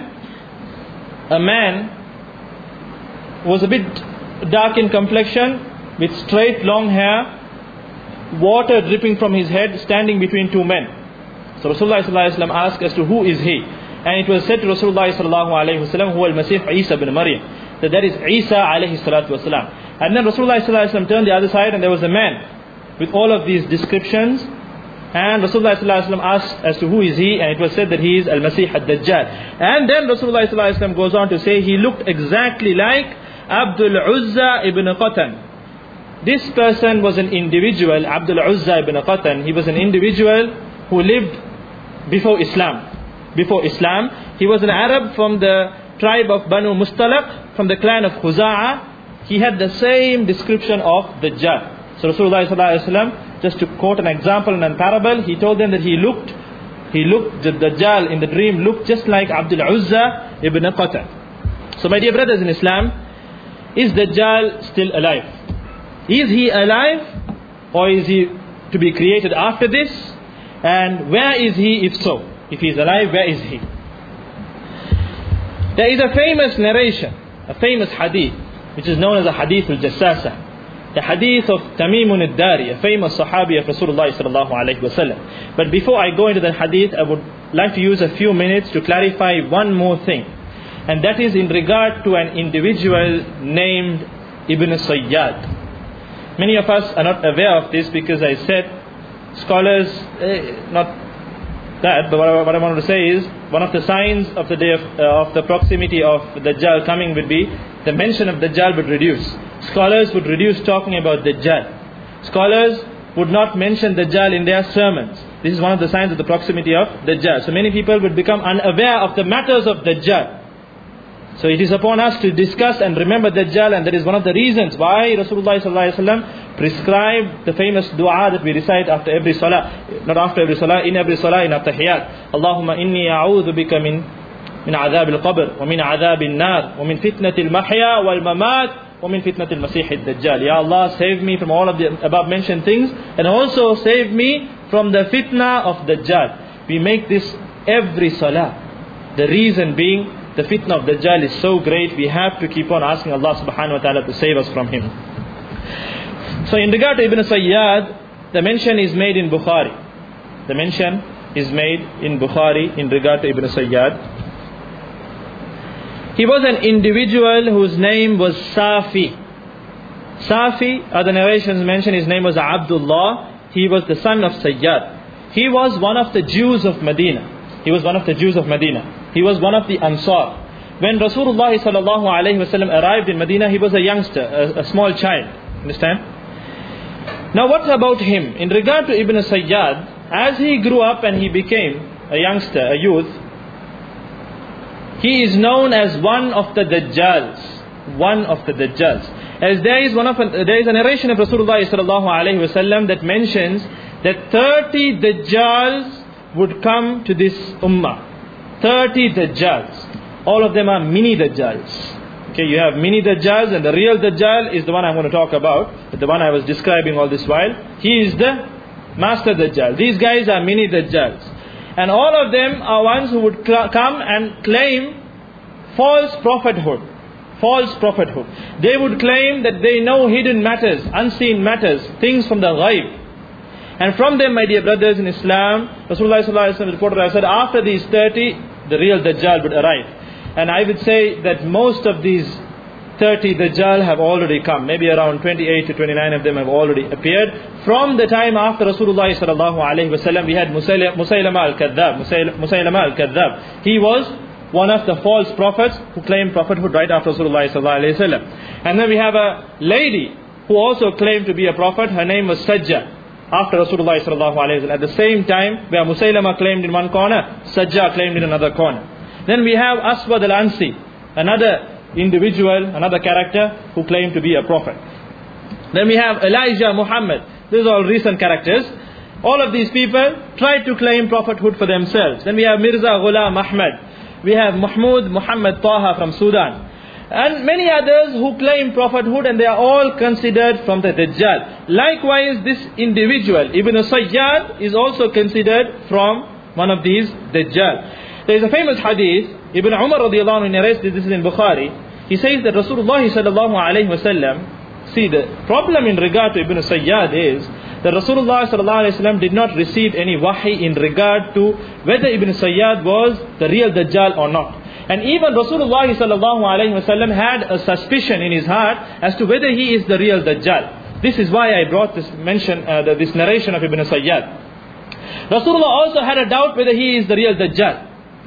man was a bit dark in complexion, with straight long hair, water dripping from his head, standing between two men. So Rasulullah sallallahu alaihi wasallam asked as to who is he. And it was said to Rasulullah sallallahu alaihi wasallam, huwa al-Masih Isa ibn Maryam, that is Isa alayhi salatu wasalam. And then Rasulullah sallallahu alaihi wasallam turned the other side, and there was a man with all of these descriptions. And Rasulullah sallallahu alaihi wasallam asked as to who is he, and it was said that he is al-Masih ad-Dajjal. And then Rasulullah sallallahu alaihi wasallam goes on to say he looked exactly like Abdul Uzza ibn Qatan. This person was an individual, Abdul Uzza ibn Qatan. He was an individual who lived before Islam. He was an Arab from the tribe of Banu Mustalaq, from the clan of Khuza'ah. He had the same description of Dajjal. So Rasulullah sallallahu alaihi wasallam, just to quote an example and a parable, he told them that the Dajjal in the dream looked just like Abdul Uzza ibn Qatan. So my dear brothers in Islam, is Dajjal still alive? Is he alive, or is he to be created after this? And where is he if so? If he is alive, where is he? There is a famous narration, a famous hadith, which is known as the Hadith al-Jassasa. The hadith of Tamimun al-Dari, a famous Sahabi of Rasulullah sallallahu alaihi wasallam. But before I go into the hadith, I would like to use a few minutes to clarify one more thing. And that is in regard to an individual named Ibn Sayyad. Many of us are not aware of this because I said scholars, not that, but what I want to say is, one of the signs of the day of the proximity of Dajjal coming would be the mention of Dajjal would reduce. Scholars would reduce talking about Dajjal. Scholars would not mention Dajjal in their sermons. This is one of the signs of the proximity of Dajjal. So many people would become unaware of the matters of Dajjal. So it is upon us to discuss and remember Dajjal, and that is one of the reasons why Rasulullah sallallahu alaihi wasallam prescribed the famous dua that we recite after every salah, not after every salah, in every salah, in at-tahiyyat. Allahumma inni a'udhu bika min adhab al-qabr, wa min adhab al-nar, wa min fitnati al-mahya wal-mamat, wa min fitnati al-masih al-dajjal. Ya Allah, save me from all of the above mentioned things, and also save me from the fitna of Dajjal. We make this every salah. The reason being, the fitna of Dajjal is so great, we have to keep on asking Allah subhanahu wa ta'ala to save us from him. So in regard to Ibn Sayyad, the mention is made in Bukhari. The mention is made in Bukhari in regard to Ibn Sayyad. He was an individual whose name was Safi. Safi, other narrations mention his name was Abdullah. He was the son of Sayyad. He was one of the Jews of Medina. He was one of the Ansar. When Rasulullah sallallahu alaihi wasallam arrived in Medina, he was a youngster, a small child. Understand? Now what about him? In regard to Ibn Sayyad, as he grew up and he became a youngster, a youth, he is known as one of the Dajjals. As there is a narration of Rasulullah sallallahu alaihi wasallam that mentions that 30 Dajjals would come to this ummah. 30 Dajjals. All of them are mini Dajjals. Okay, you have mini Dajjals, and the real Dajjal is the one I'm going to talk about, the one I was describing all this while. He is the master Dajjal. These guys are mini Dajjals. And all of them are ones who would come and claim false prophethood. False prophethood. They would claim that they know hidden matters, unseen matters, things from the ghaib. And from them, my dear brothers in Islam, Rasulullah sallallahu alaihi wasallam reported, I said, after these 30, the real Dajjal would arrive. And I would say that most of these 30 Dajjal have already come. Maybe around 28 to 29 of them have already appeared. From the time after Rasulullah sallallahu alaihi wasallam, we had Musaylama al-Kadhdhab. He was one of the false prophets who claimed prophethood right after Rasulullah sallallahu alaihi wasallam. And then we have a lady who also claimed to be a prophet. Her name was Sajjah. After Rasulullah sallallahu alaihi wasallam, at the same time, where Musaylama claimed in one corner, Sajjah claimed in another corner. Then we have Aswad al-Ansi, another individual, another character who claimed to be a prophet. Then we have Elijah Muhammad. These are all recent characters. All of these people tried to claim prophethood for themselves. Then we have Mirza Ghulam Ahmad. We have Mahmud Muhammad Taha from Sudan. And many others who claim prophethood, and they are all considered from the Dajjal. Likewise, this individual, Ibn Sayyad, is also considered from one of these Dajjal. There is a famous hadith, Ibn Umar radiallahu anhu narrates this is in Bukhari. He says that Rasulullah sallallahu alayhi wasallam, see, the problem in regard to Ibn Sayyad is that Rasulullah sallallahu alayhi wasallam did not receive any wahi in regard to whether Ibn Sayyad was the real Dajjal or not. And even Rasulullah sallallahu alayhi wasallam had a suspicion in his heart as to whether he is the real Dajjal. This is why I brought this this narration of Ibn Sayyad. Rasulullah also had a doubt whether he is the real Dajjal.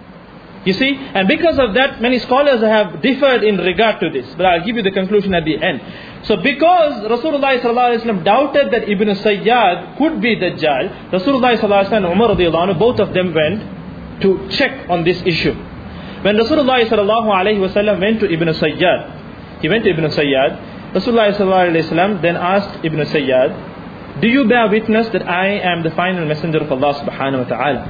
You see, and because of that, many scholars have differed in regard to this. But I'll give you the conclusion at the end. So because Rasulullah sallallahu alaihi wasallam doubted that Ibn Sayyad could be Dajjal, Rasulullah sallallahu alaihi wasallam and Umar radiallahu anhu, both of them went to check on this issue. When Rasulullah sallallahu alaihi wasallam went to Ibn Sayyad, he went to Ibn Sayyad, Rasulullah sallallahu alaihi wasallam then asked Ibn Sayyad, do you bear witness that I am the final messenger of Allah subhanahu wa ta'ala?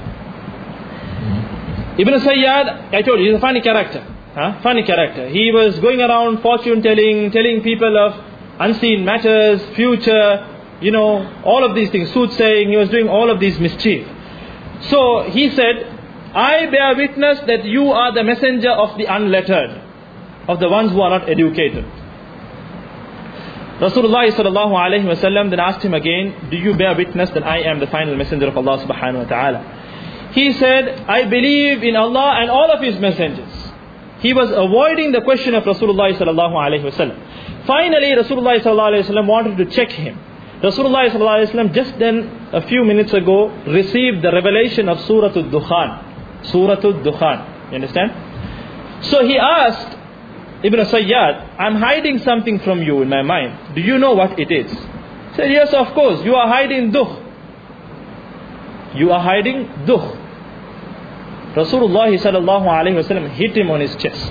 Ibn Sayyad, I told you, he's a funny character. Funny character. He was going around fortune telling people of unseen matters, future, all of these things, soothsaying. He was doing all of these mischief. So he said, I bear witness that you are the messenger of the unlettered, of the ones who are not educated. Rasulullah sallallahu alayhi wa sallam then asked him again, do you bear witness that I am the final messenger of Allah subhanahu wa ta'ala? He said, I believe in Allah and all of His messengers. He was avoiding the question of Rasulullah sallallahu alayhi wa sallam. Finally, Rasulullah sallallahu alayhi wa sallam wanted to check him. Rasulullah sallallahu alayhi wa sallam just then, a few minutes ago, received the revelation of Surah Al-Dukhan. Surah Al-Dukhan. You understand? So he asked Ibn Sayyad, I'm hiding something from you in my mind. Do you know what it is? He said, yes, of course. You are hiding Dukh. You are hiding Dukh. Rasulullah sallallahu alayhi wa sallam hit him on his chest.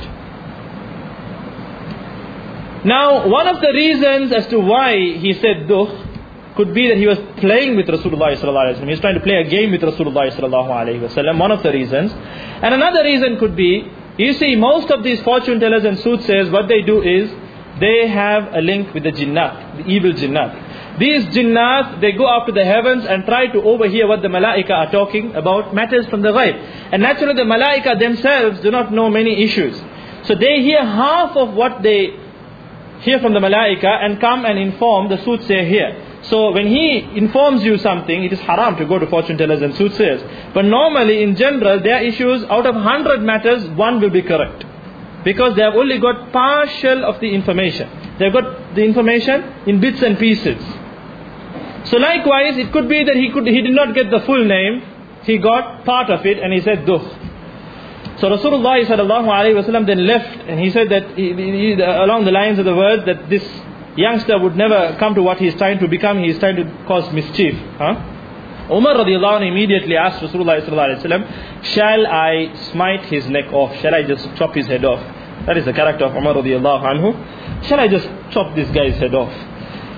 Now, one of the reasons as to why he said Dukh could be that he was playing with Rasulullah sallallahu alayhi wa sallam. He was trying to play a game with Rasulullah sallallahu alayhi wa sallam. One of the reasons. And another reason could be, you see, most of these fortune tellers and soothsayers, what they do is, they have a link with the jinnat, the evil jinnat. These jinnat, they go up to the heavens and try to overhear what the malaika are talking about matters from the ghaib. And naturally the malaika themselves do not know many issues. So they hear half of what they hear from the malaika and come and inform the soothsayer here. So when he informs you something, it is haram to go to fortune tellers and soothsayers. But normally in general, their issues, out of 100 matters, one will be correct. Because they have only got partial of the information. They have got the information in bits and pieces. So likewise, it could be that he did not get the full name. He got part of it and he said Dukh. So Rasulullah sallallahu alayhi wa sallam then left, and he said that along the lines of the words that this youngster would never come to what he is trying to become. He is trying to cause mischief. Umar radiallahu anhu immediately asked Rasulullah sallallahu alayhi wa sallam, shall I smite his neck off? Shall I just chop his head off? That is the character of Umar radiallahu anhu. Shall I just chop this guy's head off?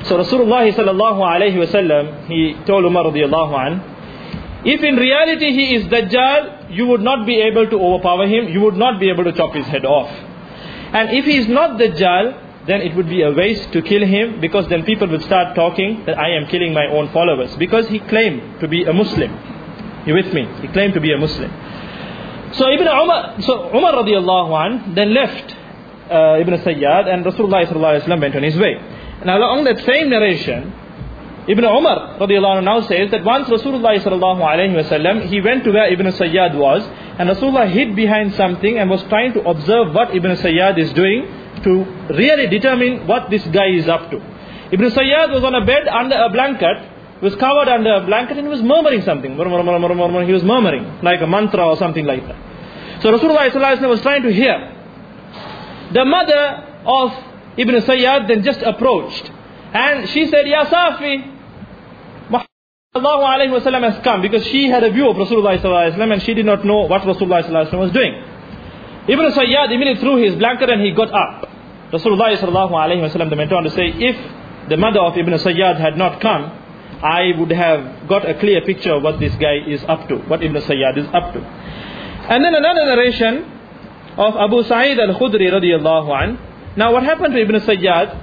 So Rasulullah sallallahu alayhi wasallam, he told Umar radiyallahu an, if in reality he is Dajjal, you would not be able to overpower him, you would not be able to chop his head off. And if he is not Dajjal, then it would be a waste to kill him, because then people will start talking that I am killing my own followers, because he claimed to be a Muslim. You with me? He claimed to be a Muslim. So Umar radiyallahu an then left Ibn Sayyad, and Rasulullah sallallahu alaihi wasallam went on his way. Now along that same narration, Ibn Umar radiyallahu anhu now says that once Rasulullah sallallahu alaihi wasallam, he went to where Ibn Sayyad was, and Rasulullah hid behind something and was trying to observe what Ibn Sayyad is doing, to really determine what this guy is up to. Ibn Sayyad was on a bed under a blanket, was covered under a blanket, and he was murmuring something. He was murmuring like a mantra or something like that. So Rasulullah sallallahu alaihi wasallam was trying to hear. The mother of Ibn Sayyad then just approached, and she said, Ya Safi, Muhammad sallallahu alaihi wasallam has come, because she had a view of Rasulullah sallallahu alaihi wasallam and she did not know what Rasulullah sallallahu alaihi wasallam was doing. Ibn Sayyad immediately threw his blanket and he got up. Rasulullah sallallahu alaihi wasallam then went on to say, if the mother of Ibn Sayyad had not come, I would have got a clear picture of what this guy is up to, what Ibn Sayyad is up to. And then another narration of Abu Sa'id al-Khudri radiyallahu an. Now what happened to Ibn Sayyad?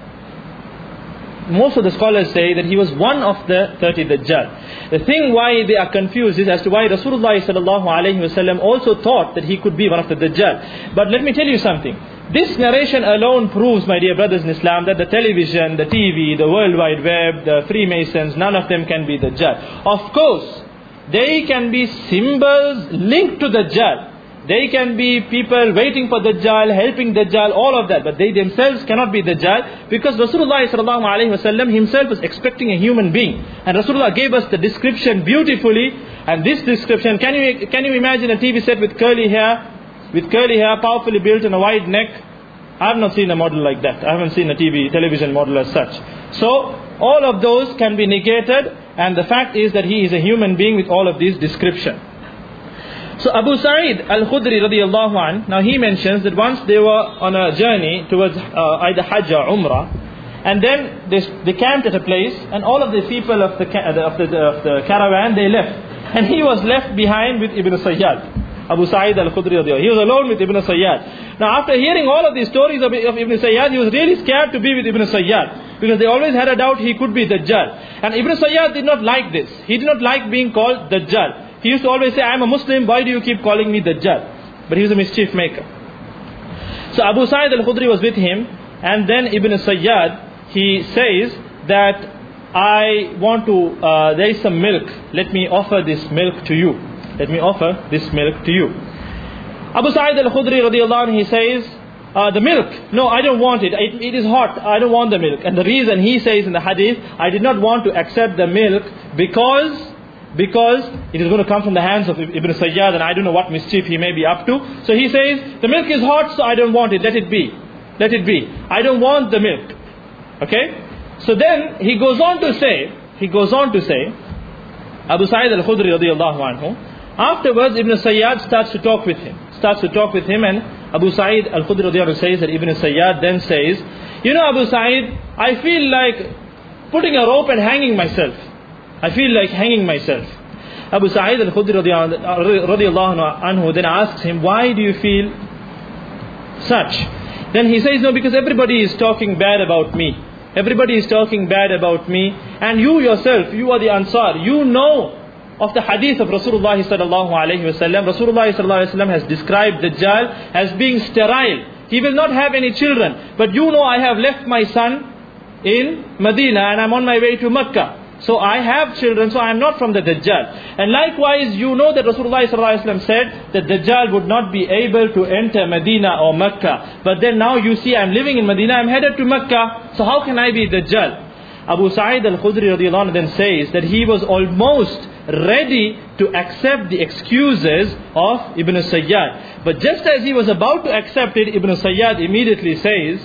Most of the scholars say that he was one of the 30 Dajjal. The thing why they are confused is as to why Rasulullah sallallahu alaihi wasallam also thought that he could be one of the Dajjal. But let me tell you something. This narration alone proves, my dear brothers in Islam, that the television, the TV, the World Wide Web, the Freemasons, none of them can be Dajjal. Of course, they can be symbols linked to Dajjal. They can be people waiting for Dajjal, helping Dajjal, all of that. But they themselves cannot be Dajjal, because Rasulullah sallallahu alaihi wasallam himself was expecting a human being. And Rasulullah gave us the description beautifully. And this description, can you imagine a TV set with curly hair, powerfully built and a wide neck? I have not seen a model like that. I haven't seen a television model as such. So all of those can be negated, and the fact is that he is a human being with all of these descriptions. So Abu Sa'id al-Khudri radiyallahu an, now he mentions that once they were on a journey towards either Hajj or Umrah, and then they camped at a place, and all of the people of the caravan, they left, and he was left behind with Ibn Sayyad. Abu Sa'id al-Khudri radiyallahu anh. He was alone with Ibn Sayyad. Now after hearing all of these stories of Ibn Sayyad, he was really scared to be with Ibn Sayyad, because they always had a doubt he could be Dajjal. And Ibn Sayyad did not like this. He did not like being called Dajjal. He used to always say, I am a Muslim, why do you keep calling me Dajjal? But he was a mischief maker. So Abu Sa'id al-Khudri was with him, and then Ibn Sayyad, he says that I want to, there is some milk, let me offer this milk to you. Let me offer this milk to you. Abu Sa'id al-Khudri radiyallahu anh, he says, the milk, no, I don't want it. It is hot, I don't want the milk. And the reason he says in the hadith, I did not want to accept the milk because it is going to come from the hands of Ibn Sayyad, and I don't know what mischief he may be up to. So he says, the milk is hot, so I don't want it, let it be. Let it be. I don't want the milk. Okay? So then he goes on to say, Abu Sa'id al-Khudri radiyallahu anhu, afterwards Ibn Sayyad starts to talk with him, and Abu Sa'id al-Khudri radiyallahu anhu says that Ibn Sayyad then says, you know Abu Sa'id, I feel like putting a rope and hanging myself. I feel like hanging myself. Abu Sa'id al-Khudri radiyallahu anhu then asks him, why do you feel such? Then he says, no, because everybody is talking bad about me. Everybody is talking bad about me. And you yourself, you are the Ansar, you know of the hadith of Rasulullah sallallahu alaihi wasallam. Rasulullah sallallahu alaihi wasallam has described Dajjal as being sterile. He will not have any children. But you know I have left my son in Medina and I'm on my way to Mecca. So I have children, so I am not from the Dajjal. And likewise, you know that Rasulullah ﷺ said that Dajjal would not be able to enter Medina or Mecca. But then now you see I am living in Medina, I am headed to Mecca. So how can I be Dajjal? Abu Sa'id al-Khudri radiyallahu anhu then says that he was almost ready to accept the excuses of Ibn Sayyad. But just as he was about to accept it, Ibn Sayyad immediately says,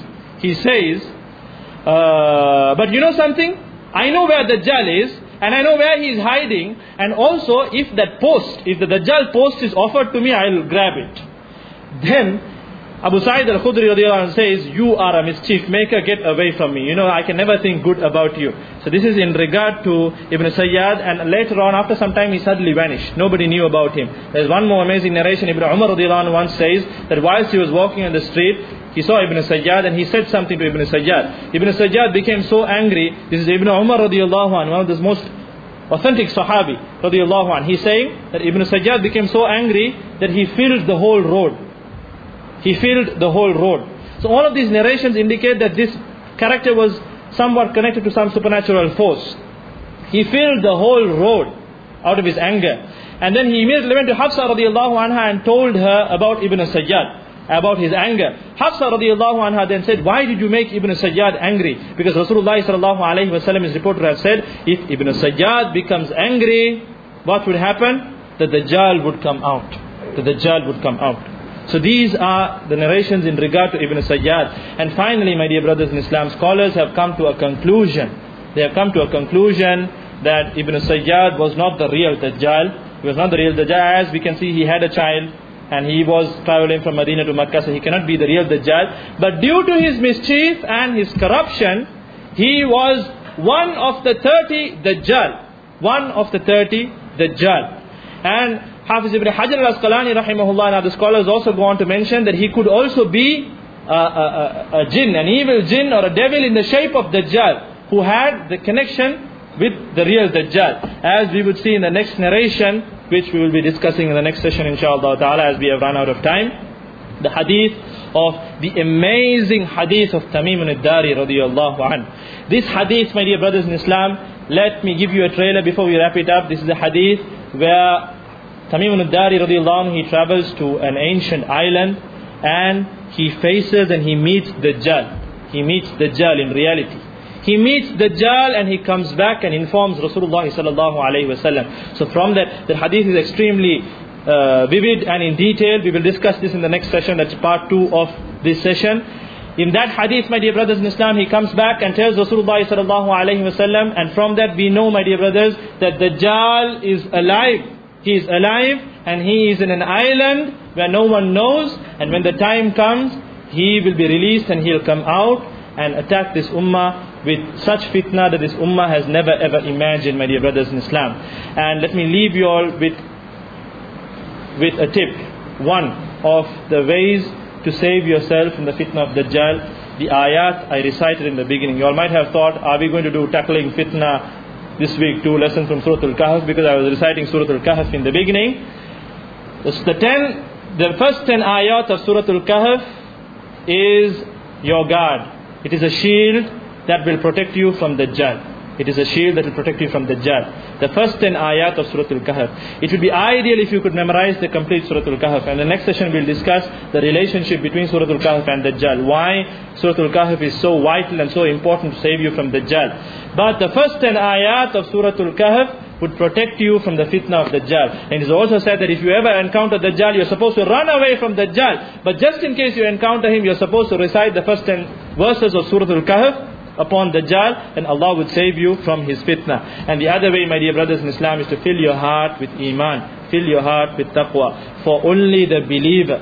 but you know something? I know where Dajjal is, and I know where he is hiding, and also if the Dajjal post is offered to me, I will grab it. Then Abu Sa'id al-Khudri radiallahu anhu says, you are a mischief maker, get away from me. You know, I can never think good about you. So this is in regard to Ibn Sayyad, and later on, after some time, he suddenly vanished. Nobody knew about him. There's one more amazing narration. Ibn Umar radiallahu anhu once says that whilst he was walking on the street, he saw Ibn Sayyad and he said something to Ibn Sayyad. Ibn Sayyad became so angry. This is Ibn Umar radiallahu anhu, one of the most authentic Sahabi radiallahu anhu. He's saying that Ibn Sayyad became so angry that he filled the whole road. He filled the whole road. So all of these narrations indicate that this character was somewhat connected to some supernatural force. He filled the whole road out of his anger. And then he immediately went to Hafsa radiallahu anha and told her about Ibn Sayyad, about his anger. Hafsa radiallahu anha then said, why did you make Ibn Sayyad angry? Because Rasulullah sallallahu alayhi wa sallam is reported to have said, if Ibn Sayyad becomes angry, what would happen? The Dajjal would come out. The Dajjal would come out. So these are the narrations in regard to Ibn Sayyad. And finally, my dear brothers in Islam, scholars have come to a conclusion. They have come to a conclusion that Ibn Sayyad was not the real Dajjal. He was not the real Dajjal. As we can see, he had a child and he was traveling from Medina to Makkah, so he cannot be the real Dajjal. But due to his mischief and his corruption, he was one of the 30 Dajjal. One of the 30 Dajjal. And Hafiz ibn Hajar al-Asqalani rahimahullah and other scholars also go on to mention that he could also be a jinn, an evil jinn or a devil in the shape of Dajjal, who had the connection with the real Dajjal, as we would see in the next narration, which we will be discussing in the next session inshallah ta'ala, as we have run out of time. The hadith of the amazing hadith of Tamim al-Dari radiyallahu anhu. This hadith, my dear brothers in Islam, let me give you a trailer before we wrap it up. This is a hadith where Tamim al-Dari radiallahu anhu, he travels to an ancient island and he faces and he meets Dajjal. He meets Dajjal in reality. He meets Dajjal and he comes back and informs Rasulullah sallallahu alayhi wa sallam. So from that, the hadith is extremely vivid and in detail. We will discuss this in the next session. That's part 2 of this session. In that hadith, my dear brothers in Islam, he comes back and tells Rasulullah sallallahu alayhi wa sallam, and from that we know, my dear brothers, that Dajjal is alive. He is alive and he is in an island where no one knows, and when the time comes, he will be released and he'll come out and attack this ummah with such fitna that this ummah has never ever imagined, my dear brothers in Islam. And let me leave you all with a tip. One of the ways to save yourself from the fitna of Dajjal, the ayat I recited in the beginning. You all might have thought, are we going to do tackling fitna this week, 2 lessons from Surah Al-Kahf, because I was reciting Surah Al-Kahf in the beginning. The first 10 ayat of Surah Al-Kahf is your guard. It is a shield that will protect you from Dajjal. It is a shield that will protect you from Dajjal. The first 10 ayat of Surah Al-Kahf. It would be ideal if you could memorize the complete Surah Al-Kahf. And the next session we'll discuss the relationship between Surah Al-Kahf and Dajjal. Why Surah Al-Kahf is so vital and so important to save you from Dajjal. But the first 10 ayat of Surah Al-Kahf would protect you from the fitna of Dajjal. And it is also said that if you ever encounter Dajjal, you're supposed to run away from Dajjal. But just in case you encounter him, you're supposed to recite the first 10 verses of Surah Al-Kahf upon Dajjal, and Allah would save you from his fitna. And the other way, my dear brothers in Islam, is to fill your heart with iman, fill your heart with taqwa. For only the believer,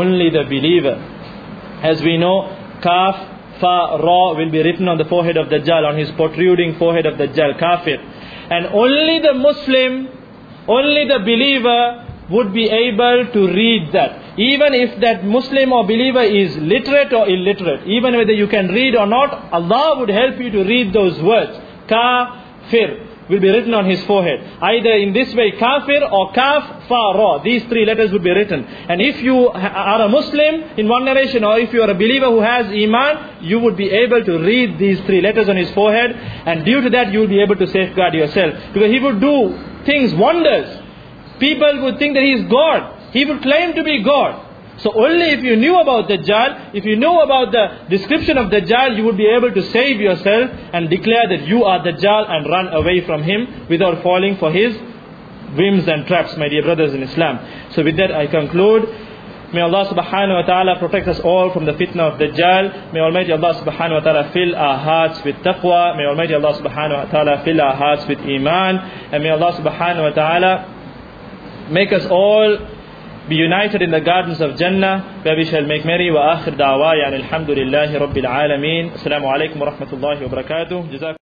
as we know, kaf, fa, ra will be written on the forehead of Dajjal, on his protruding forehead of Dajjal, kafir. And only the Muslim, only the believer would be able to read that. Even if that Muslim or believer is literate or illiterate, even whether you can read or not, Allah would help you to read those words. Kafir will be written on his forehead. Either in this way, kafir or kaf, fa, ra. These 3 letters would be written. And if you are a Muslim in one narration, or if you are a believer who has iman, you would be able to read these 3 letters on his forehead. And due to that, you will be able to safeguard yourself. Because he would do things, wonders. People would think that he is God. He would claim to be God. So only if you knew about Dajjal, if you know about the description of Dajjal, you would be able to save yourself and declare that you are Dajjal and run away from him without falling for his whims and traps, my dear brothers in Islam. So with that I conclude. May Allah subhanahu wa ta'ala protect us all from the fitna of Dajjal. May Almighty Allah subhanahu wa ta'ala fill our hearts with taqwa. May Almighty Allah subhanahu wa ta'ala fill our hearts with iman. And may Allah subhanahu wa ta'ala make us all be united in the gardens of Jannah, where we shall make merry. Wa akhir da'wa, alhamdulillahi rabbil alameen. Assalamu alaikum wa rahmatullahi wa barakatuh.